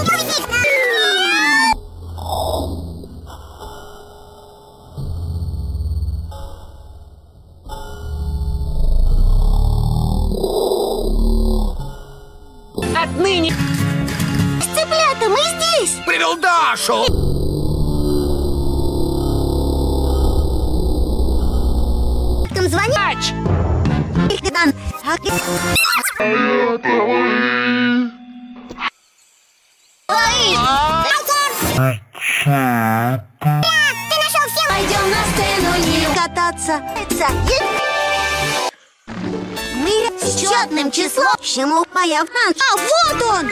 Отныне... Цыплята, мы здесь. Привел Дашу! Там звонят. Ач! Дан. А ты... Ой. Ты нашел все. Пойдем на сцену, не... Кататься. Мы с четным числом. Чему моя фан? А, вот он.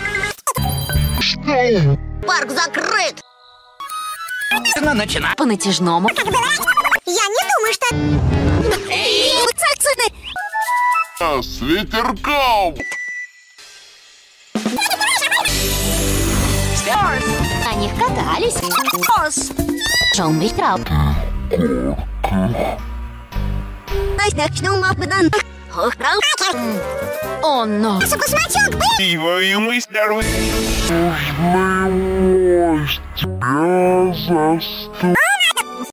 Парк закрыт. Начинай. По натяжному. Как было? Я не думаю, что... Цацины. С ветерком. На них катались. Шоу Михрал. Начнем обдан. О, но... Космачок, блин. Пиво и мы здоровы. Уж мы тебя заступим.